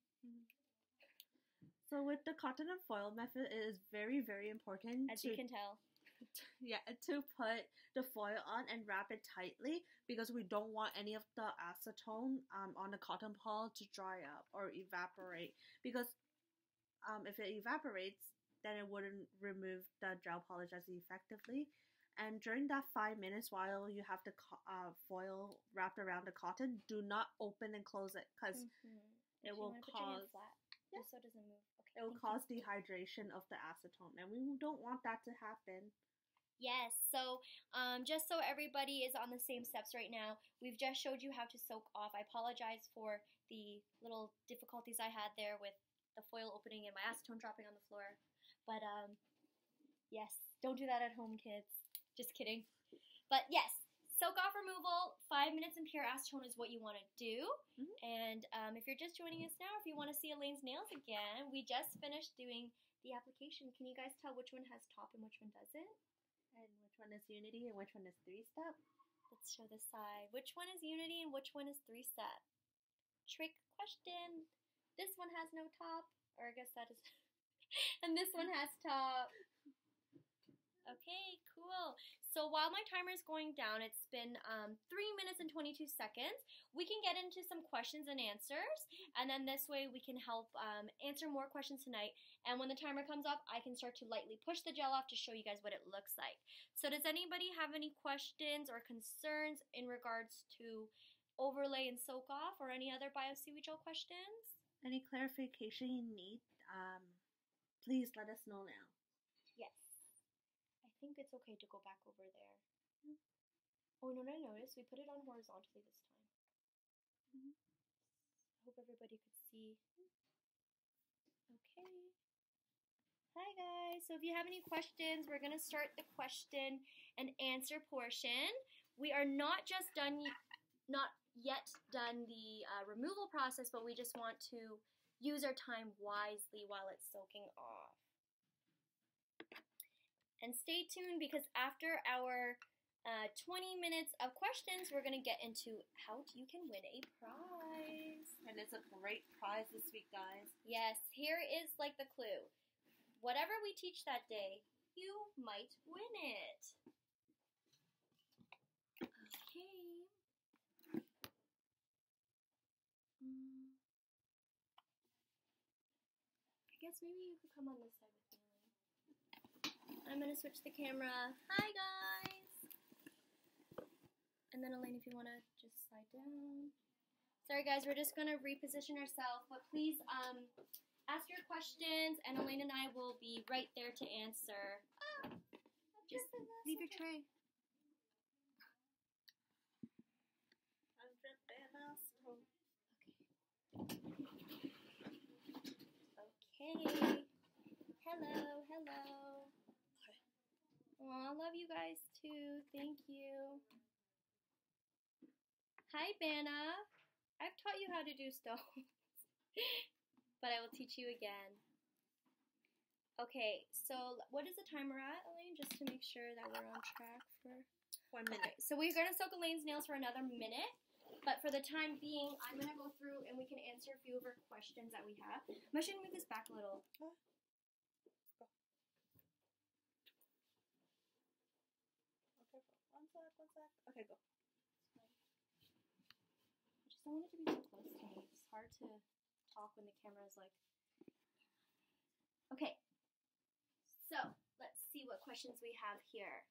So with the cotton and foil method, it is very, very important. As to, you can tell. Yeah, to put the foil on and wrap it tightly because we don't want any of the acetone um, on the cotton ball to dry up or evaporate. Because um, if it evaporates, then it wouldn't remove the gel polish as effectively. And during that five minutes while you have the uh, foil wrapped around the cotton, do not open and close it because mm-hmm. it will cause flat, yeah. just so it doesn't move. Okay, it will cause you. dehydration of the acetone, and we don't want that to happen. Yes, so um, just so everybody is on the same steps right now, we've just showed you how to soak off. I apologize for the little difficulties I had there with the foil opening and my acetone dropping on the floor. But um, yes, don't do that at home, kids. Just kidding. But yes, soak off removal, five minutes in pure acetone is what you want to do. Mm-hmm. And um, if you're just joining us now, if you want to see Elaine's nails again, we just finished doing the application. Can you guys tell which one has top and which one doesn't? And which one is unity and which one is three-step? Let's show this side. Which one is unity and which one is three-step? Trick question. This one has no top. Or I guess that is... and this one has top. Okay, cool. So while my timer is going down, it's been um, three minutes and twenty-two seconds. We can get into some questions and answers, and then this way we can help um, answer more questions tonight. And when the timer comes off, I can start to lightly push the gel off to show you guys what it looks like. So does anybody have any questions or concerns in regards to overlay and soak off or any other Bio Seaweed Gel questions? Any clarification you need, um, please let us know now. Yes. I think it's okay to go back over there. Mm-hmm. Oh, no, no, notice we put it on horizontally this time. Mm-hmm. I hope everybody could see. Okay. Hi, guys. So if you have any questions, we're going to start the question and answer portion. We are not just done, not yet done the uh, removal process, but we just want to use our time wisely while it's soaking off. And stay tuned because after our uh, twenty minutes of questions, we're going to get into how you can win a prize. And it's a great prize this week, guys. Yes, here is like the clue. Whatever we teach that day, you might win it. Okay. Mm. I guess maybe you could come on this side with me. I'm gonna switch the camera. Hi guys! And then Elaine, if you wanna just slide down. Sorry guys, we're just gonna reposition ourselves, but please um, ask your questions and Elaine and I will be right there to answer. Ah, just leave your tray. Okay. Hello, hello. Oh, I love you guys too. Thank you. Hi, Banna. I've taught you how to do stones, but I will teach you again. Okay, so what is the timer at, Elaine? Just to make sure that we're on track for one minute. Okay, so we're gonna soak Elaine's nails for another minute, but for the time being, I'm gonna go through and we can answer a few of her questions that we have. I'm actually gonna move this back a little. Huh? One sec, one sec. Okay, go. I just don't want it to be so close to me. It's hard to talk when the camera is like... Okay. So, let's see what questions we have here.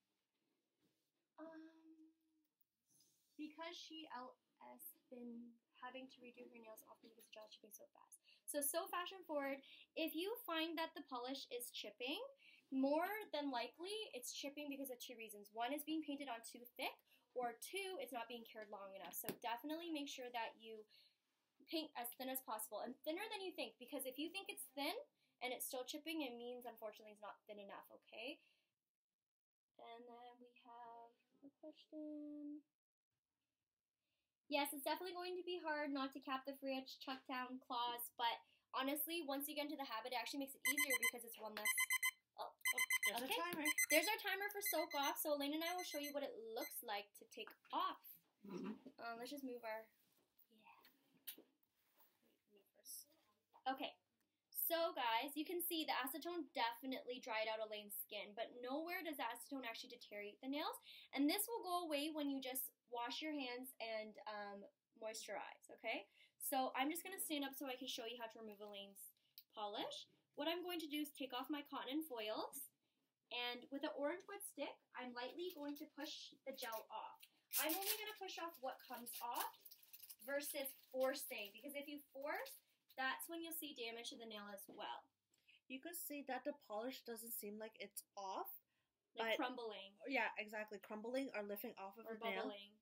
Um, because she has been having to redo her nails often because the gel is chipping so fast. So, so fashion forward, if you find that the polish is chipping, more than likely, it's chipping because of two reasons. One is being painted on too thick, or two, it's not being cured long enough. So definitely make sure that you paint as thin as possible, and thinner than you think, because if you think it's thin and it's still chipping, it means unfortunately it's not thin enough, okay? And then we have a question. Yes, it's definitely going to be hard not to cap the free edge chuck down claws, but honestly, once you get into the habit, it actually makes it easier because it's one less. Oh, there's okay. a timer. There's our timer for soak off. So Elaine and I will show you what it looks like to take off. Mm-hmm. Um, let's just move our. Yeah. Me first. Okay. So guys, you can see the acetone definitely dried out Elaine's skin, but nowhere does acetone actually deteriorate the nails. And this will go away when you just wash your hands and um, moisturize. Okay. So I'm just gonna stand up so I can show you how to remove Elaine's polish. What I'm going to do is take off my cotton foils, and with an orange wood stick, I'm lightly going to push the gel off. I'm only going to push off what comes off versus forcing, because if you force, that's when you'll see damage to the nail as well. You could see that the polish doesn't seem like it's off. Like but, crumbling. Yeah, exactly. Crumbling or lifting off of or the nail. bubbling.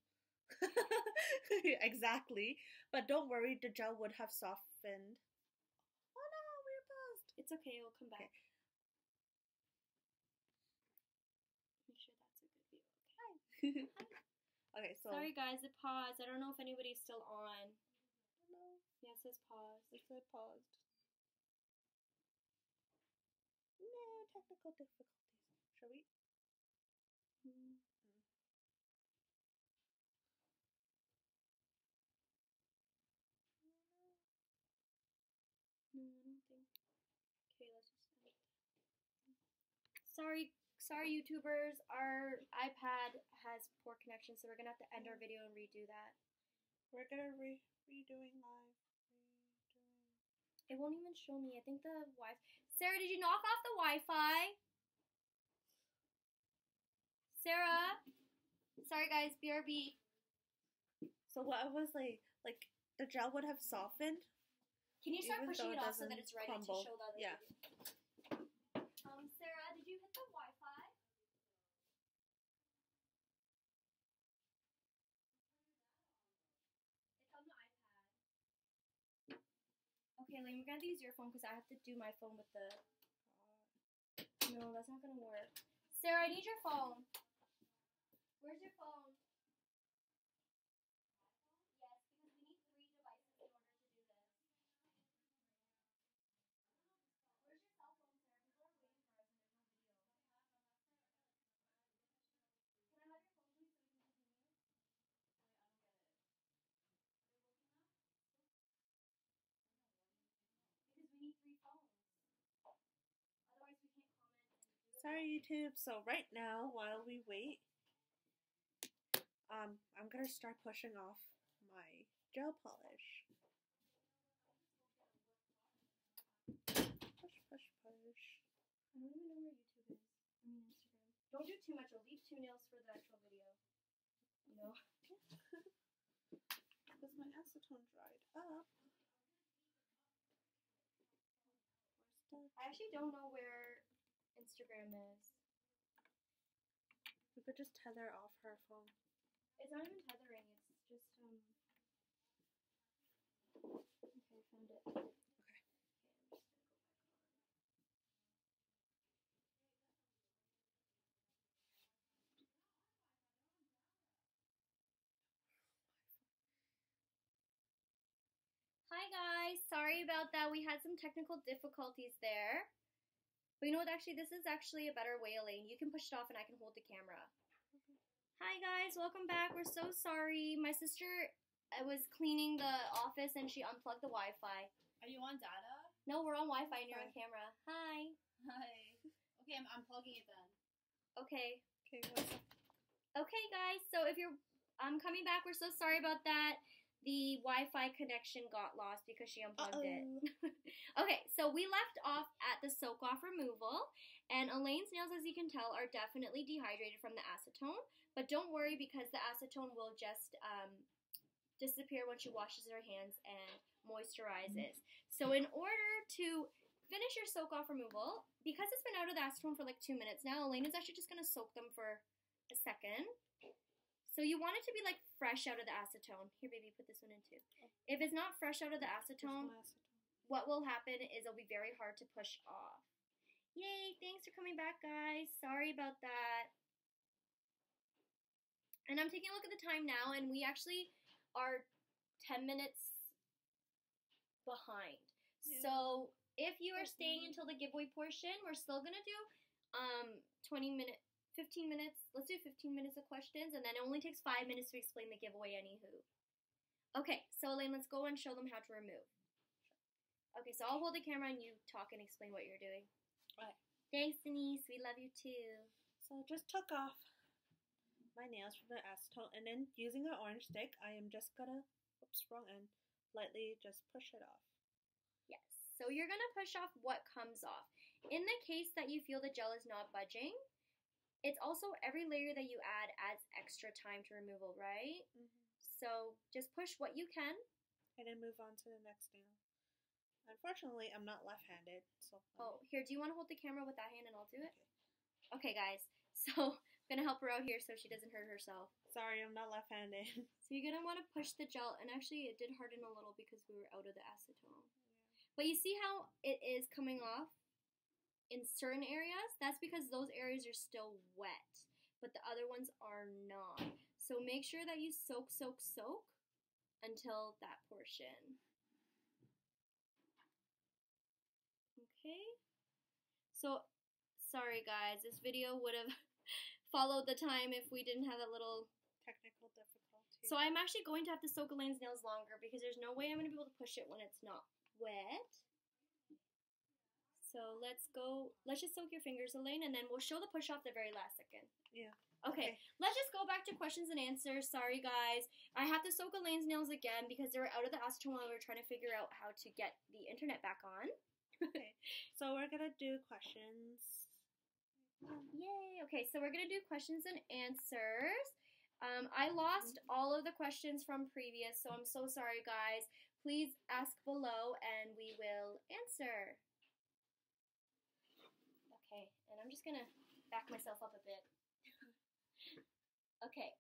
Exactly. But don't worry, the gel would have softened. Oh no, we're paused. It's okay, it'll come back. Okay. Make sure that's a good view. Okay. Okay, so. Sorry guys, it paused. I don't know if anybody's still on. No. Yeah, it says pause. It said paused. No technical difficulties. Shall we? Mm. No, I don't think. Okay, let's just edit that. Sorry, sorry, YouTubers. Our iPad has poor connection, so we're gonna have to end our video and redo that. We're gonna re redoing live. Redoing. It won't even show me. I think the Wi. Sarah, did you knock off the Wi-Fi? Sarah. Sorry, guys. B R B. So what was like, like the gel would have softened. Can you start Even pushing it it off so that it's ready crumble. to show the other Yeah. video? Um, Sarah, did you hit the Wi-Fi? It's on the iPad. Okay, Lane, we're gonna use your phone because I have to do my phone with the. No, that's not gonna work. Sarah, I need your phone. Where's your phone? Yes, because we need three devices in order to do this. Where's your cell phone, Sarah? People are waiting for us and there's no video. Can I have your phone, please, so we can continue? Because we need three phones. Otherwise, we can't comment and do it. Sorry, YouTube. So right now, while we wait, um, I'm gonna start pushing off my gel polish. Push, push, push. I don't even know where YouTube is. I mean, Don't do too much. I'll leave two nails for the actual video. You know? Because my acetone dried up. I actually don't know where Instagram is. We could just tether off her phone. It's not even tethering. It's just um. Okay, I found it. Okay. Hi guys, sorry about that. We had some technical difficulties there. But you know what, actually, this is actually a better way, Elaine. You can push it off and I can hold the camera. Okay. Hi guys, welcome back. We're so sorry. My sister uh, was cleaning the office and she unplugged the Wi-Fi. Are you on data? No, we're on Wi-Fi and you're on camera. Hi. Hi. Okay, I'm unplugging it then. Okay. Okay, what's up? Okay guys, so if you're um, coming back, we're so sorry about that. The Wi-Fi connection got lost because she unplugged Uh-oh. it. Okay, so we left off at the soak-off removal, and Elaine's nails, as you can tell, are definitely dehydrated from the acetone, but don't worry because the acetone will just um, disappear when she washes her hands and moisturizes. So in order to finish your soak-off removal, because it's been out of the acetone for like two minutes now, Elaine is actually just going to soak them for a second. So you want it to be like fresh out of the acetone. Here, baby, put this one in too. If it's not fresh out of the acetone, what will happen is it'll be very hard to push off. Yay, thanks for coming back, guys. Sorry about that. And I'm taking a look at the time now, and we actually are ten minutes behind. Yeah. So if you are staying until the giveaway portion, we're still going to do um, twenty minutes. fifteen minutes, let's do fifteen minutes of questions, and then it only takes five minutes to explain the giveaway anywho. Okay, so Elaine, let's go and show them how to remove. Okay, so I'll hold the camera and you talk and explain what you're doing. Right. Thanks, Denise. We love you too. So I just took off my nails from the acetone, and then using an orange stick, I am just gonna, oops, wrong end, lightly just push it off. Yes, so you're gonna push off what comes off. In the case that you feel the gel is not budging, it's also every layer that you add adds extra time to removal, right? Mm-hmm. So just push what you can. And then move on to the next nail. Unfortunately, I'm not left-handed. So oh, here, do you want to hold the camera with that hand and I'll do it? Okay, okay guys. So I'm going to help her out here so she doesn't hurt herself. Sorry, I'm not left-handed. So you're going to want to push the gel. And actually, it did harden a little because we were out of the acetone. Yeah. But you see how it is coming off? In certain areas, that's because those areas are still wet, but the other ones are not. So make sure that you soak, soak, soak until that portion. Okay. So, sorry guys, this video would have followed the time if we didn't have that little technical difficulty. So I'm actually going to have to soak Elaine's nails longer because there's no way I'm going to be able to push it when it's not wet. So let's go, let's just soak your fingers, Elaine, and then we'll show the push off the very last second. Yeah. Okay, okay, let's just go back to questions and answers. Sorry, guys. I have to soak Elaine's nails again because they were out of the acetone while we were trying to figure out how to get the internet back on. Okay, so we're going to do questions. Yay. Okay, so we're going to do questions and answers. Um, I lost all of the questions from previous, so I'm so sorry, guys. Please ask below and we will answer. Okay, and I'm just gonna back myself up a bit. Okay.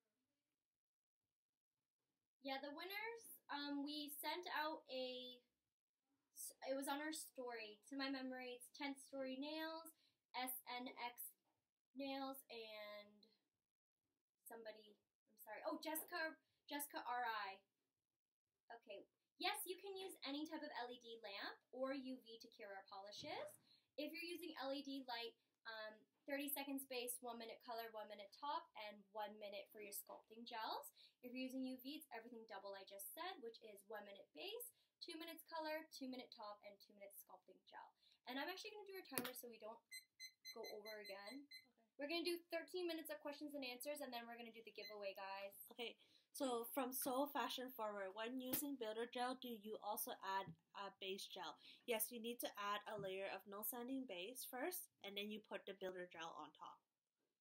Yeah, the winners, um, we sent out a, it was on our story. To my memory, it's tenth Story Nails, S N X Nails, and somebody, I'm sorry, oh, Jessica, Jessica R I. Okay, yes, you can use any type of L E D lamp or U V to cure our polishes. If you're using L E D light, um, thirty seconds base, one minute color, one minute top, and one minute for your sculpting gels. If you're using U V, it's everything double I just said, which is one minute base, two minutes color, two minute top, and two minutes sculpting gel. And I'm actually going to do a timer so we don't go over again. Okay. We're going to do thirteen minutes of questions and answers, and then we're going to do the giveaway, guys. Okay. So from Sew Fashion forward, when using builder gel, do you also add a base gel? Yes, you need to add a layer of no sanding base first, and then you put the builder gel on top.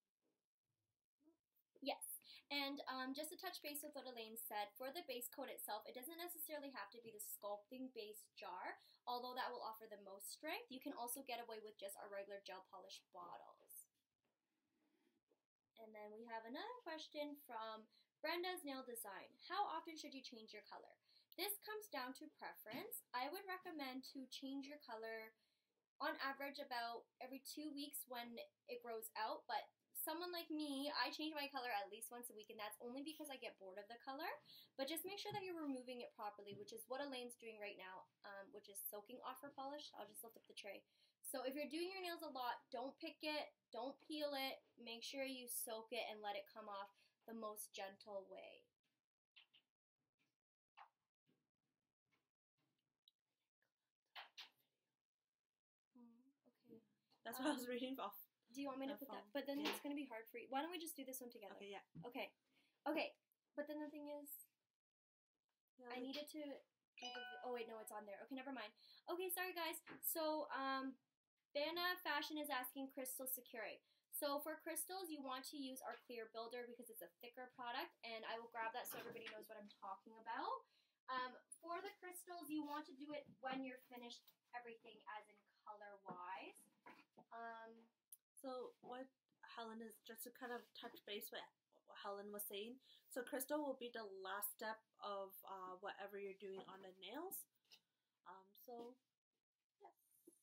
And um, just to touch base with what Elaine said, for the base coat itself, it doesn't necessarily have to be the sculpting base jar, although that will offer the most strength. You can also get away with just our regular gel polish bottles. And then we have another question from Brenda's Nail Design. How often should you change your color? This comes down to preference. I would recommend to change your color on average about every two weeks when it grows out, but someone like me, I change my color at least once a week, and that's only because I get bored of the color. But just make sure that you're removing it properly, which is what Elaine's doing right now, um, which is soaking off her polish. I'll just lift up the tray. So if you're doing your nails a lot, don't pick it, don't peel it. Make sure you soak it and let it come off the most gentle way. Okay. That's what um, I was reading off. Do you want me to put phone. that? But then yeah. It's going to be hard for you. Why don't we just do this one together? Okay, yeah. Okay. Okay. But then the thing is, yeah, I needed to do the, oh wait, no, it's on there. Okay, never mind. Okay, sorry guys. So, um, Bana Fashion is asking crystal securing. So for crystals, you want to use our clear builder because it's a thicker product, and I will grab that so everybody knows what I'm talking about. Um, for the crystals, you want to do it when you're finished everything, as in color-wise. Um... So what Helen is, just to kind of touch base with what Helen was saying, so crystal will be the last step of uh, whatever you're doing on the nails. Um, so, yes.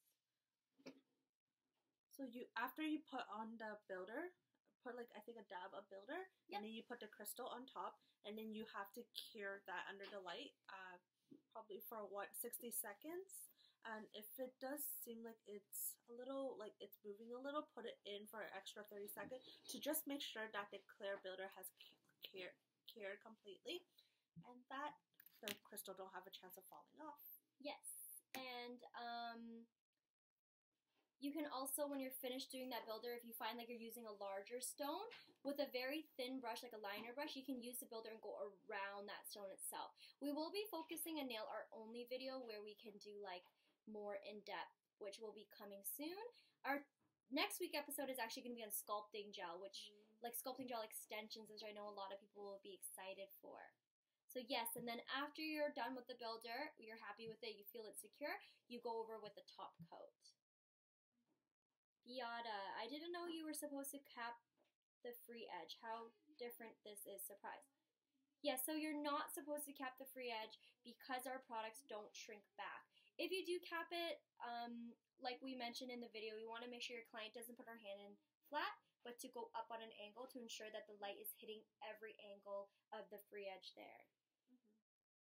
So you, after you put on the builder, put like, I think a dab of builder, yep. And then you put the crystal on top, and then you have to cure that under the light, uh, probably for what, sixty seconds? And if it does seem like it's a little, like it's moving a little, put it in for an extra thirty seconds to just make sure that the clear builder has cured, cured completely, and that the crystal don't have a chance of falling off. Yes, and um, you can also, when you're finished doing that builder, if you find like you're using a larger stone, with a very thin brush, like a liner brush, you can use the builder and go around that stone itself. We will be focusing a nail art only video where we can do like more in-depth, which will be coming soon. Our next week episode is actually going to be on sculpting gel, which mm. like sculpting gel extensions, which I know a lot of people will be excited for. So yes, and then after you're done with the builder, you're happy with it, you feel it's secure, you go over with the top coat. Beata, I didn't know you were supposed to cap the free edge. How different this is. Surprise. Yes, yeah, so you're not supposed to cap the free edge because our products don't shrink back. If you do cap it, um, like we mentioned in the video, we want to make sure your client doesn't put her hand in flat, but to go up on an angle to ensure that the light is hitting every angle of the free edge there. Mm-hmm.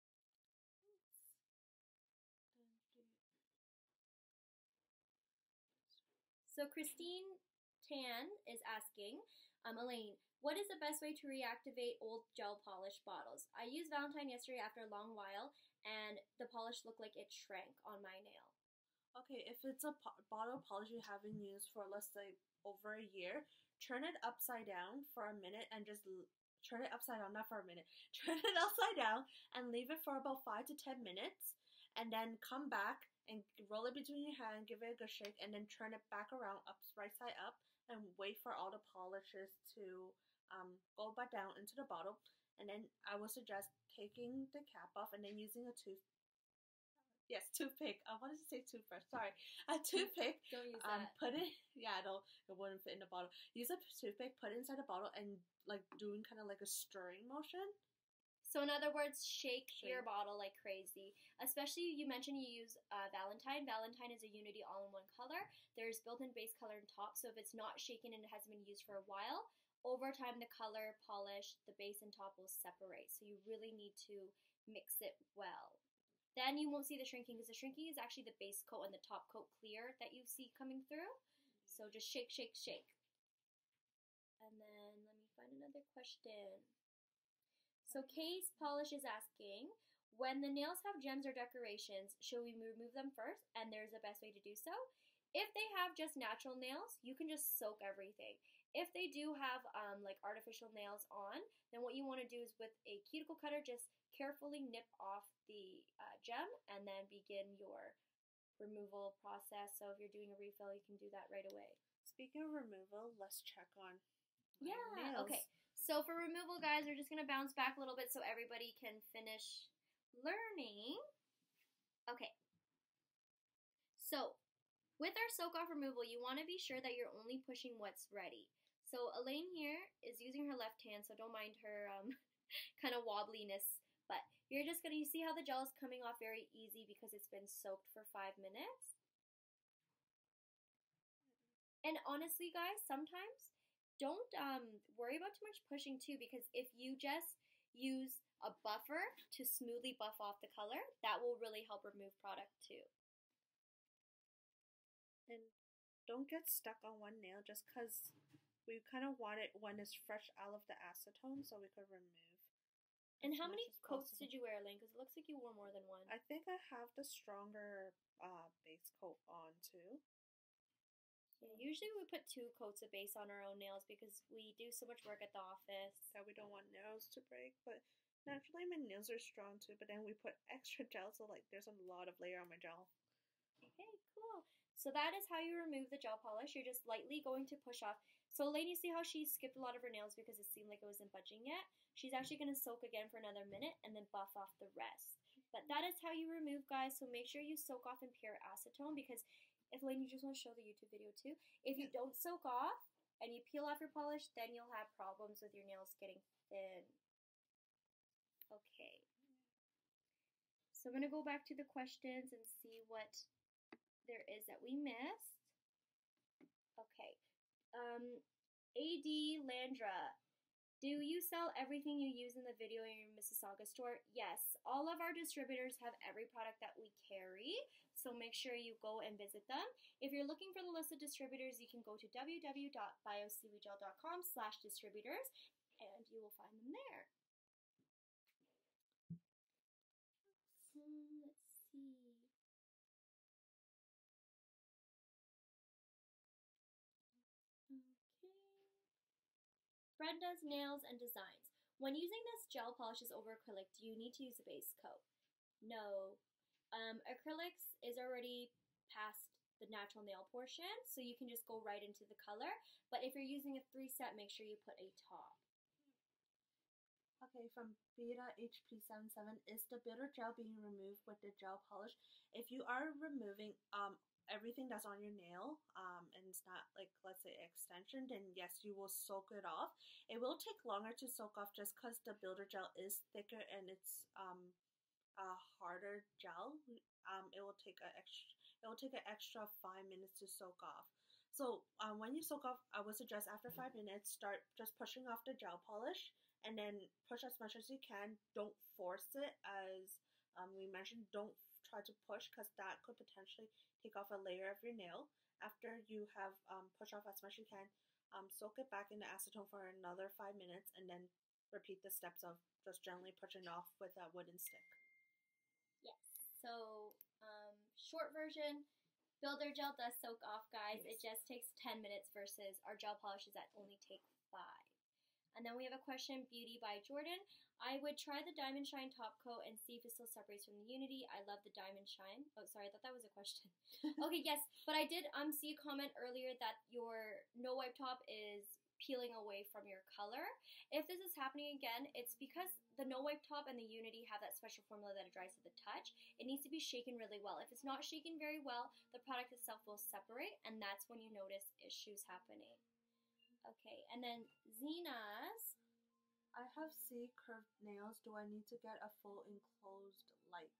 So Christine Tan is asking, um, Elaine, what is the best way to reactivate old gel polish bottles? I used Valentine yesterday after a long while, and the polish looked like it shrank on my nail. Okay, if it's a po bottle of polish you haven't used for, let's say, over a year, turn it upside down for a minute and just turn it upside down, not for a minute, turn it upside down and leave it for about five to ten minutes, and then come back and roll it between your hand, give it a good shake, and then turn it back around, up, right side up, and wait for all the polishes to um, go back down into the bottle. And then I would suggest taking the cap off and then using a tooth, yes, toothpick. I wanted to say toothbrush, sorry. A toothpick. Don't use um, that. Put it, yeah, no, it wouldn't fit in the bottle. Use a toothpick, put it inside the bottle, and like doing kind of like a stirring motion. So in other words, shake, shake. your bottle like crazy. Especially, you mentioned you use uh, Valentine. Valentine is a Unity all-in-one color. There's built-in base color and top, so if it's not shaken and it hasn't been used for a while, over time, the color, polish, the base and top will separate. So you really need to mix it well. Then you won't see the shrinking, because the shrinking is actually the base coat and the top coat clear that you see coming through. So just shake, shake, shake. And then let me find another question. So Case Polish is asking, when the nails have gems or decorations, should we remove them first? And there's a best way to do so. If they have just natural nails, you can just soak everything. If they do have um, like artificial nails on, then what you want to do is with a cuticle cutter, just carefully nip off the uh, gem and then begin your removal process. So if you're doing a refill, you can do that right away. Speaking of removal, let's check on yeah, nails. Okay. So for removal, guys, we're just going to bounce back a little bit so everybody can finish learning. Okay. So with our soak off removal, you want to be sure that you're only pushing what's ready. So Elaine here is using her left hand, so don't mind her um, kind of wobbliness. But you're just going to, you see how the gel is coming off very easy because it's been soaked for five minutes? And honestly, guys, sometimes don't um, worry about too much pushing too, because if you just use a buffer to smoothly buff off the color, that will really help remove product too. And don't get stuck on one nail just because we kind of want it when it's fresh out of the acetone so we could remove. And how many coats did you wear, Elaine? Because it looks like you wore more than one. I think I have the stronger uh, base coat on too. Yeah, usually we put two coats of base on our own nails because we do so much work at the office. That we don't want nails to break, but naturally my nails are strong too, but then we put extra gel, so like there's a lot of layer on my gel. Okay, cool. So that is how you remove the gel polish. You're just lightly going to push off. So Elaine, you see how she skipped a lot of her nails because it seemed like it wasn't budging yet? She's actually going to soak again for another minute and then buff off the rest. But that is how you remove, guys. So make sure you soak off in pure acetone, because if Elaine, you just want to show the YouTube video too, if you don't soak off and you peel off your polish, then you'll have problems with your nails getting thin. Okay. So I'm going to go back to the questions and see what there is that we missed. Okay. Um, A D Landra, do you sell everything you use in the video in your Mississauga store? Yes. All of our distributors have every product that we carry, so make sure you go and visit them. If you're looking for the list of distributors, you can go to w w w dot bio seaweed gel dot com slash distributors, and you will find them there. Um, let's see. Brenda's Nails and Designs. When using this gel polishes over acrylic, do you need to use a base coat? No. Um, acrylics is already past the natural nail portion, so you can just go right into the color. But if you're using a three set, make sure you put a top. Okay, from Beta H P seventy-seven, is the builder gel being removed with the gel polish? If you are removing um everything that's on your nail, um, and it's not like, let's say, extension, then yes, you will soak it off. It will take longer to soak off just because the builder gel is thicker and it's um a harder gel. Um, it will take a extra, it will take an extra five minutes to soak off. So um, when you soak off, I would suggest after five minutes, start just pushing off the gel polish, and then push as much as you can. Don't force it, as um, we mentioned. Don't try to push because that could potentially take off a layer of your nail. After you have um, pushed off as much as you can, um, soak it back in the acetone for another five minutes, and then repeat the steps of just gently pushing off with a wooden stick. Yes. So um, short version, builder gel does soak off, guys. Yes. It just takes ten minutes versus our gel polishes that only take five. And then we have a question, Beauty by Jordan. I would try the Diamond Shine top coat and see if it still separates from the Unity. I love the Diamond Shine. Oh, sorry, I thought that was a question. Okay, yes, but I did um see a comment earlier that your no wipe top is peeling away from your color. If this is happening again, it's because the no wipe top and the Unity have that special formula that it dries to the touch. It needs to be shaken really well. If it's not shaken very well, the product itself will separate, and that's when you notice issues happening. Okay, and then Zena's. I have C curved nails. Do I need to get a full enclosed light?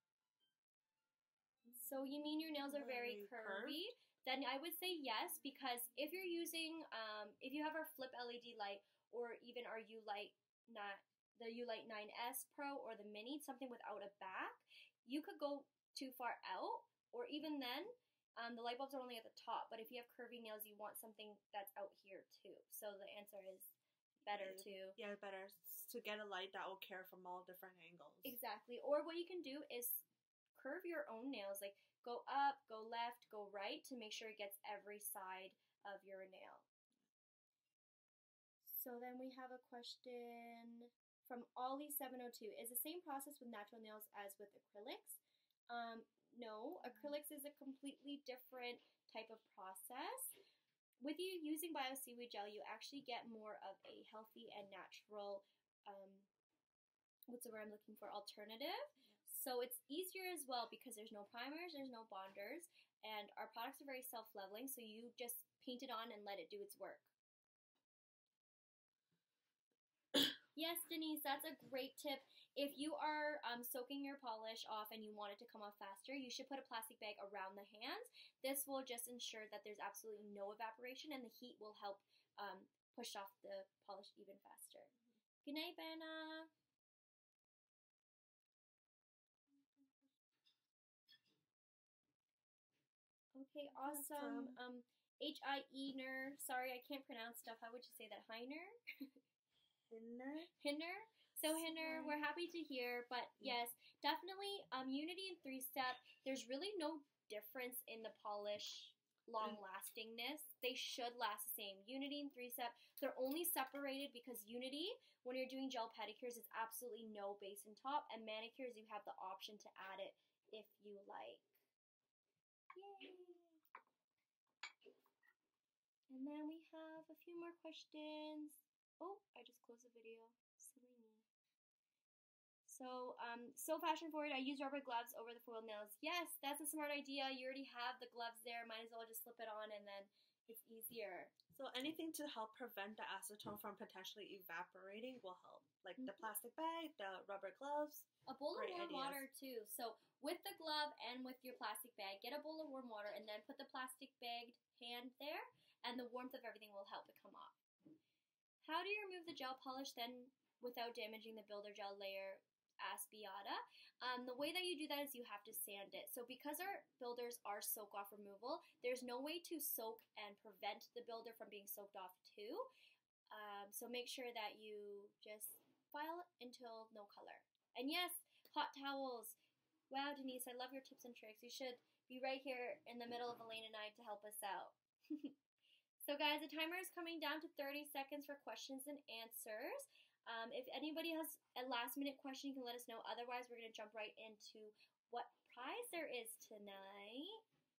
So you mean your nails are very, very curvy? Curved? Then I would say yes, because if you're using, um, if you have our flip L E D light, or even our U-Light, not the U-Light nine S Pro or the Mini, something without a back, you could go too far out, or even then, um, the light bulbs are only at the top. But if you have curvy nails, you want something that's out here too. So the answer is better to yeah, better to get a light that will care from all different angles. Exactly. Or what you can do is curve your own nails, like go up, go left, go right, to make sure it gets every side of your nail. So then we have a question from Ollie seven oh two. Is the same process with natural nails as with acrylics? Um, no, acrylics is a completely different type of process. with you using Bio Seaweed Gel, you actually get more of a healthy and natural, um, what's the word I'm looking for, alternative. So it's easier as well because there's no primers, there's no bonders, and our products are very self-leveling, so you just paint it on and let it do its work. Yes, Denise, that's a great tip. If you are um, soaking your polish off and you want it to come off faster, you should put a plastic bag around the hands. This will just ensure that there's absolutely no evaporation, and the heat will help um, push off the polish even faster. Good night, Benna. Okay, awesome. Um, H I E N E R. Sorry, I can't pronounce stuff. How would you say that? Heiner? Hinner? Hinner? So Hinner, we're happy to hear, but yes, definitely um, Unity and three-step, there's really no difference in the polish long-lastingness. They should last the same. Unity and three-step, they're only separated because Unity, when you're doing gel pedicures, it's absolutely no base and top, and manicures, you have the option to add it if you like. Yay! And then we have a few more questions. Oh, I just closed the video. Silly me. So, um, so fashion forward, I use rubber gloves over the foiled nails. Yes, that's a smart idea. You already have the gloves there. Might as well just slip it on and then it's easier. So anything to help prevent the acetone from potentially evaporating will help. Like mm-hmm. the plastic bag, the rubber gloves. A bowl of warm ideas. water too. So with the glove and with your plastic bag, get a bowl of warm water and then put the plastic bagged hand there, and the warmth of everything will help it come off. How do you remove the gel polish then without damaging the builder gel layer? Asked Beata. Um, the way that you do that is you have to sand it. So because our builders are soak off removal, there's no way to soak and prevent the builder from being soaked off too. Um, so make sure that you just file until no color. And yes, hot towels. Wow, Denise, I love your tips and tricks. You should be right here in the middle of Elaine and I to help us out. So guys, the timer is coming down to thirty seconds for questions and answers. Um, if anybody has a last minute question, you can let us know. Otherwise, we're going to jump right into what prize there is tonight.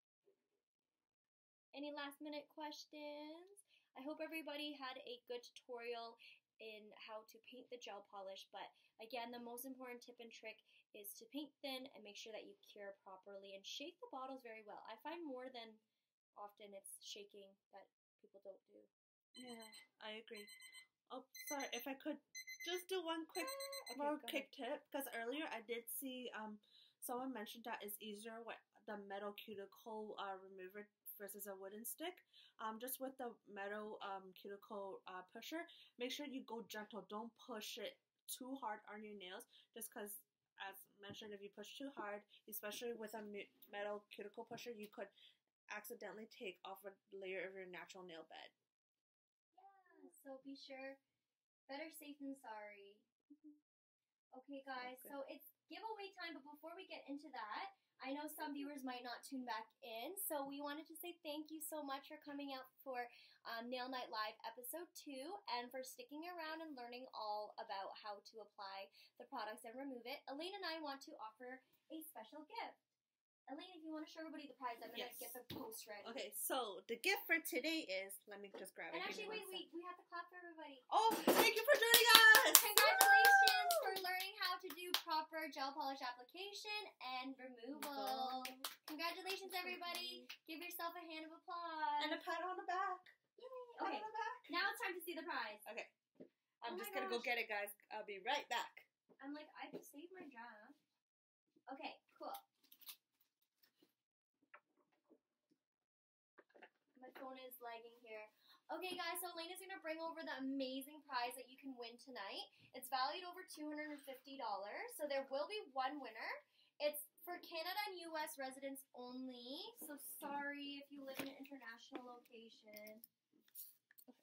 Any last minute questions? I hope everybody had a good tutorial in how to paint the gel polish. But again, the most important tip and trick is to paint thin and make sure that you cure properly and shake the bottles very well. I find more than often it's shaking that people don't do. Yeah, I agree. Oh, sorry, if I could just do one quick, okay, more quick tip, because earlier I did see um someone mentioned that it's easier with the metal cuticle uh, remover versus a wooden stick. Um, just with the metal um cuticle uh, pusher, make sure you go gentle. Don't push it too hard on your nails, just because, as mentioned, if you push too hard, especially with a metal cuticle pusher, you could accidentally take off a layer of your natural nail bed. So be sure, better safe than sorry. Okay guys, okay. So it's giveaway time, but before we get into that, I know some viewers might not tune back in, so we wanted to say thank you so much for coming out for um, Nail Night Live episode two, and for sticking around and learning all about how to apply the products and remove it. Elaine and I want to offer a special gift. Elaine, if you want to show everybody the prize, I'm going to yes. get the post ready. Okay, so the gift for today is, let me just grab it. And actually, wait, wait, we have to clap for everybody. Oh, thank you for joining us! Congratulations for learning how to do proper gel polish application and removal. Congratulations, everybody. Give yourself a hand of applause. And a pat on the back. Yay. Okay, on the back. Now it's time to see the prize. Okay. I'm oh just going to go get it, guys. I'll be right back. I'm like, I can save my job. Okay, cool. My phone is lagging here. Okay, guys, so Elaine is going to bring over the amazing prize that you can win tonight. It's valued over two hundred fifty dollars, so there will be one winner. It's for Canada and U S residents only, so sorry if you live in an international location. Okay.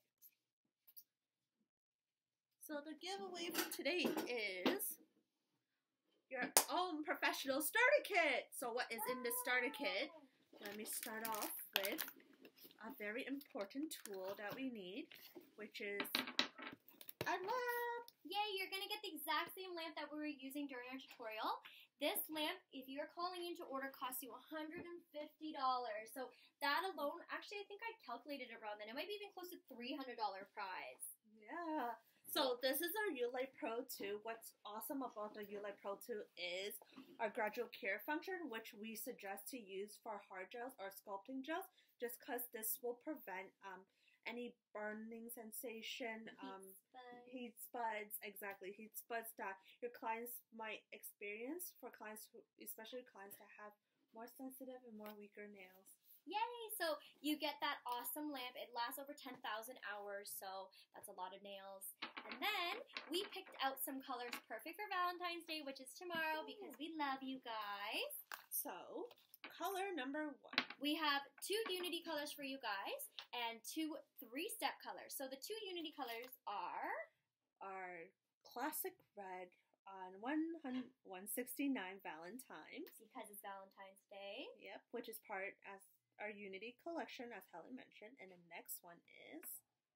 So the giveaway for today is your own professional starter kit. So what is in the starter kit? Let me start off with a very important tool that we need, which is a lamp. Yay, you're going to get the exact same lamp that we were using during our tutorial. This lamp, if you're calling in to order, costs you one hundred fifty dollars. So that alone, actually, I think I calculated it around then. It might be even close to three hundred dollars prize. Yeah. So this is our U-Light Pro two. What's awesome about the U-Light Pro two is our gradual cure function, which we suggest to use for hard gels or sculpting gels, just because this will prevent um, any burning sensation, Heat um, spuds. heat spuds, exactly, heat spuds that your clients might experience for clients, who, especially clients that have more sensitive and more weaker nails. Yay! So you get that awesome lamp. It lasts over ten thousand hours, so that's a lot of nails. And then we picked out some colors perfect for Valentine's Day, which is tomorrow, because we love you guys. So, color number one. We have two Unity colors for you guys and two three-step colors. So the two Unity colors are Our classic red on one sixty-nine Valentine's. because it's Valentine's Day. Yep, which is part as our Unity collection, as Helen mentioned. And the next one is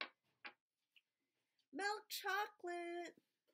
milk chocolate.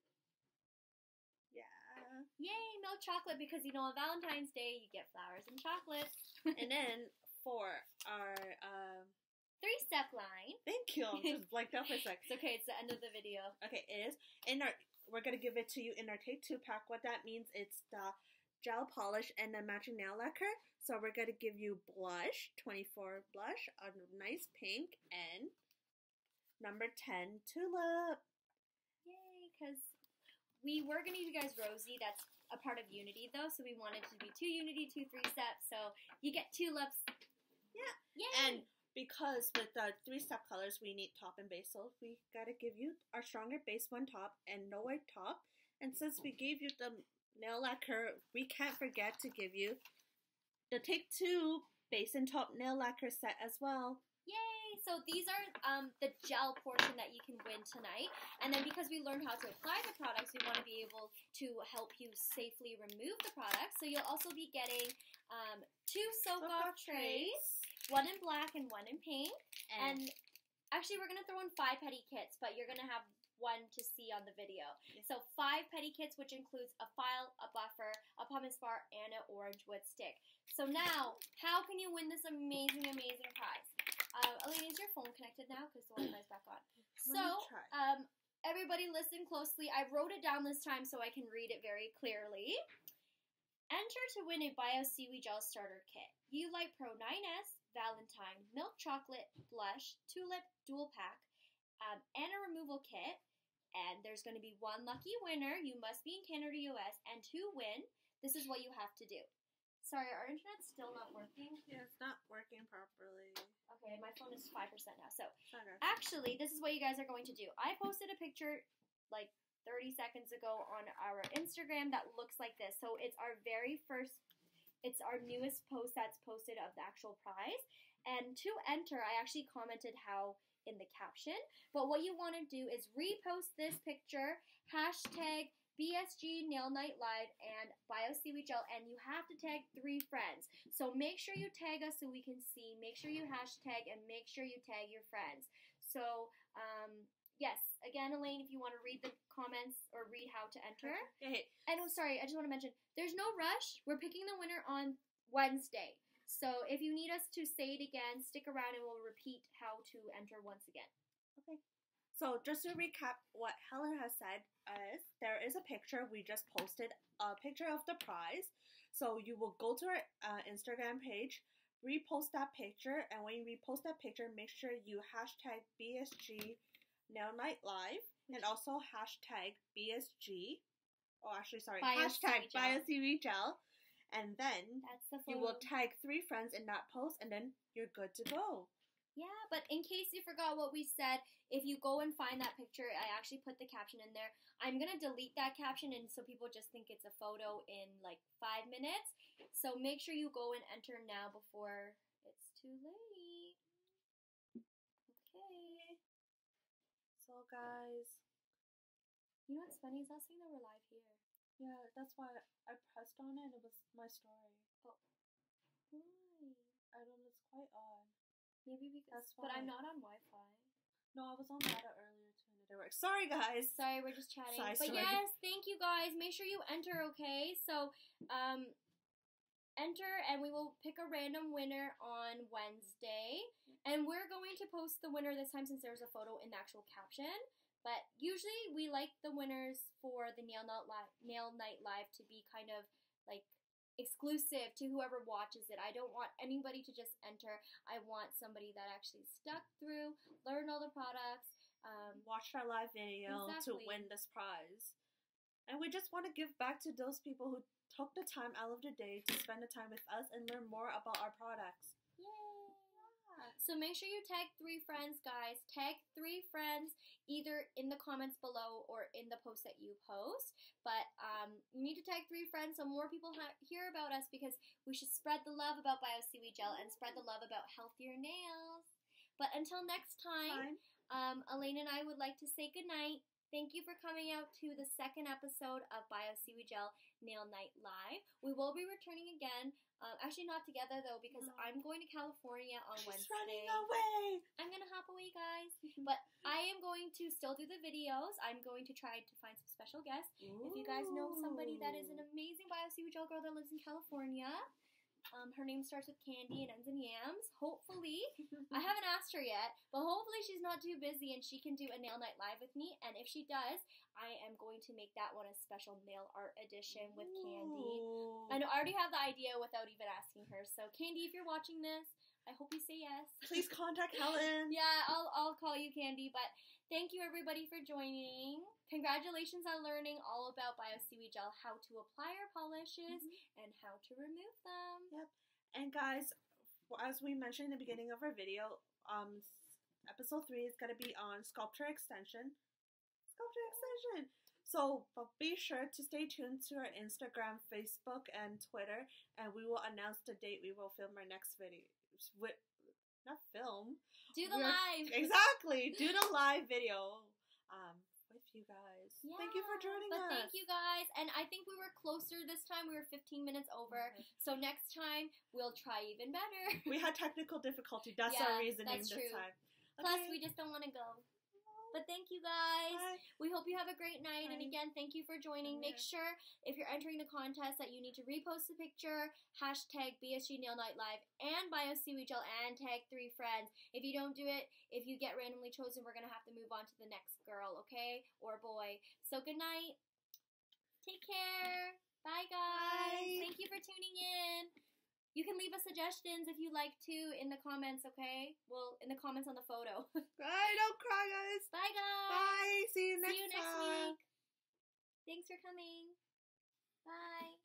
Yeah. Yay, milk chocolate, because you know on Valentine's Day you get flowers and chocolate. And then for our uh, Three-step line. thank you. I'm just blanked out for a sec. It's okay, it's the end of the video. Okay, it is in our. We're gonna give it to you in our take two pack. What that means, it's the gel polish and the matching nail lacquer. So we're gonna give you blush, twenty-four blush, a nice pink, and number ten tulip. Yay, because we were going to give you guys Rosie. That's a part of Unity, though, so we wanted to be two Unity, two three-steps, so you get tulips. Yeah. Yay! And because with the three-step colors, we need top and base, so we gotta give you our stronger base one top and no white top. And since we gave you the nail lacquer, we can't forget to give you the Take Two base and top nail lacquer set as well. Yay! So these are um, the gel portion that you can win tonight. And then because we learned how to apply the products, we want to be able to help you safely remove the products. So you'll also be getting um, two soak-off trays, one in black and one in pink. And, and actually, we're going to throw in five petty kits, but you're going to have one to see on the video. Yeah. So five petty kits, which includes a file, a buffer, a pumice bar, and an orange wood stick. So now, how can you win this amazing, amazing prize? Uh, Elaine, is your phone connected now? Because the Wi-Fi's back on. Let So, me try. um, everybody listen closely. I wrote it down this time so I can read it very clearly. Enter to win a Bio Seaweed Gel Starter Kit. U-Light Pro nine S, Valentine, Milk Chocolate, Blush, Tulip, Dual Pack, um, and a removal kit. And there's going to be one lucky winner. You must be in Canada, U S, and to win, this is what you have to do. Sorry, our internet's still not working. Yeah, it's not working properly. Okay, my phone is five percent now. So, Okay. actually, this is what you guys are going to do. I posted a picture like thirty seconds ago on our Instagram that looks like this. So, it's our very first, it's our newest post that's posted of the actual prize. And to enter, I actually commented how in the caption. But what you want to do is repost this picture, hashtag B S G Nail Night Live and Bio Seaweed Gel, and you have to tag three friends. So make sure you tag us so we can see. Make sure you hashtag and make sure you tag your friends. So, um, yes, again, Elaine, if you want to read the comments or read how to enter. Okay. And oh, sorry, I just want to mention, there's no rush. We're picking the winner on Wednesday. So if you need us to say it again, stick around and we'll repeat how to enter once again. Okay. So just to recap what Helen has said is there is a picture. We just posted a picture of the prize. So you will go to our uh, Instagram page, repost that picture, and when you repost that picture, make sure you hashtag B S G Nail Night Live and also hashtag B S G. Oh, actually, sorry, Bio hashtag Seaweed Gel. Bio Seaweed Gel. And then That's the you will photo. tag three friends in that post, and then you're good to go. Yeah, but in case you forgot what we said, if you go and find that picture, I actually put the caption in there. I'm going to delete that caption, and so people just think it's a photo in like five minutes. So make sure you go and enter now before it's too late. Okay. So, guys, You know what's funny is I was saying that we're live here. yeah, that's why I pressed on it, and it was my story. Why? I don't know, it's quite odd. Maybe because, That's but I'm why. not on Wi-Fi. No, I was on data earlier too, and it It works. Sorry, guys. Sorry, we're just chatting. Sorry, but sorry. yes, thank you guys. Make sure you enter, okay? So, um, enter and we will pick a random winner on Wednesday. And we're going to post the winner this time since there's a photo in the actual caption. But usually we like the winners for the Nail Night Live, Nail Night Live to be kind of like exclusive to whoever watches it. I don't want anybody to just enter. I want somebody that actually stuck through, learned all the products, um, watched our live video exactly. to win this prize. And we just want to give back to those people who took the time out of the day to spend the time with us and learn more about our products. Yay! So make sure you tag three friends, guys. Tag three friends either in the comments below or in the post that you post. But um, you need to tag three friends so more people ha- hear about us because we should spread the love about Bio Seaweed Gel and spread the love about healthier nails. But until next time, um, Elaine and I would like to say goodnight. Thank you for coming out to the second episode of Bio Seaweed Gel Nail Night Live. We will be returning again. Um, actually, not together, though, because no. I'm going to California on She's Wednesday. running away! I'm going to hop away, guys. But I am going to still do the videos. I'm going to try to find some special guests. Ooh. If you guys know somebody that is an amazing Bio Seaweed Gel girl that lives in California, Um, her name starts with Candy and ends in Yams. Hopefully, I haven't asked her yet, but hopefully she's not too busy and she can do a nail night live with me. And if she does, I am going to make that one a special nail art edition with Candy. Ooh. I know I already have the idea without even asking her. So Candy, if you're watching this, I hope you say yes. Please contact Helen. Yeah, I'll I'll call you, Candy. But thank you everybody for joining. Congratulations on learning all about Bio Seaweed Gel, how to apply our polishes, mm-hmm. and how to remove them. Yep. And guys, as we mentioned in the beginning of our video, um, episode three is going to be on sculpture extension. Sculpture extension. So but be sure to stay tuned to our Instagram, Facebook, and Twitter, and we will announce the date we will film our next video. With, not film. Do the We're, live. Exactly. Do the live video. Um, with you guys. Yeah, thank you for joining but us. Thank you guys. And I think we were closer this time. We were fifteen minutes over. Mm-hmm. So next time we'll try even better. We had technical difficulty. That's yeah, our reasoning that's this true. time. Plus, okay. we just don't want to go. But thank you guys. Bye. We hope you have a great night. Bye. And again, thank you for joining. Bye. Make sure if you're entering the contest that you need to repost the picture, hashtag B S G Nail Night Live and Bio Seaweed Gel and tag three friends. If you don't do it, if you get randomly chosen, we're going to have to move on to the next girl, okay? Or boy. So good night. Take care. Bye, guys. Bye. Thank you for tuning in. You can leave us suggestions if you like to in the comments, okay? Well, in the comments on the photo. Bye, don't cry, guys. Bye, guys. Bye. See you next See you next time. week. Thanks for coming. Bye.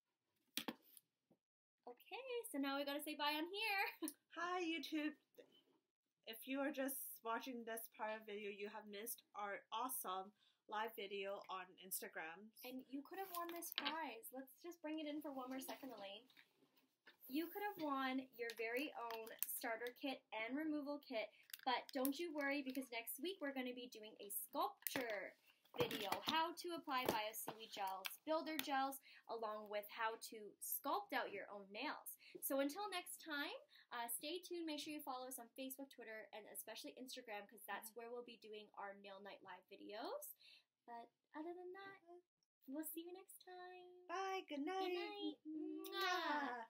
Okay, so now we gotta say bye on here. Hi, YouTube. If you are just watching this part of video, you have missed our awesome live video on Instagram. And you could have won this prize. Let's just bring it in for one more second, Elaine. You could have won your very own starter kit and removal kit, but don't you worry because next week we're going to be doing a sculpture video, how to apply Bio Seaweed Gels, builder gels, along with how to sculpt out your own nails. So until next time, uh, stay tuned. Make sure you follow us on Facebook, Twitter, and especially Instagram because that's where we'll be doing our Nail Night Live videos. But other than that, we'll see you next time. Bye. Good night. Good night. Mwah.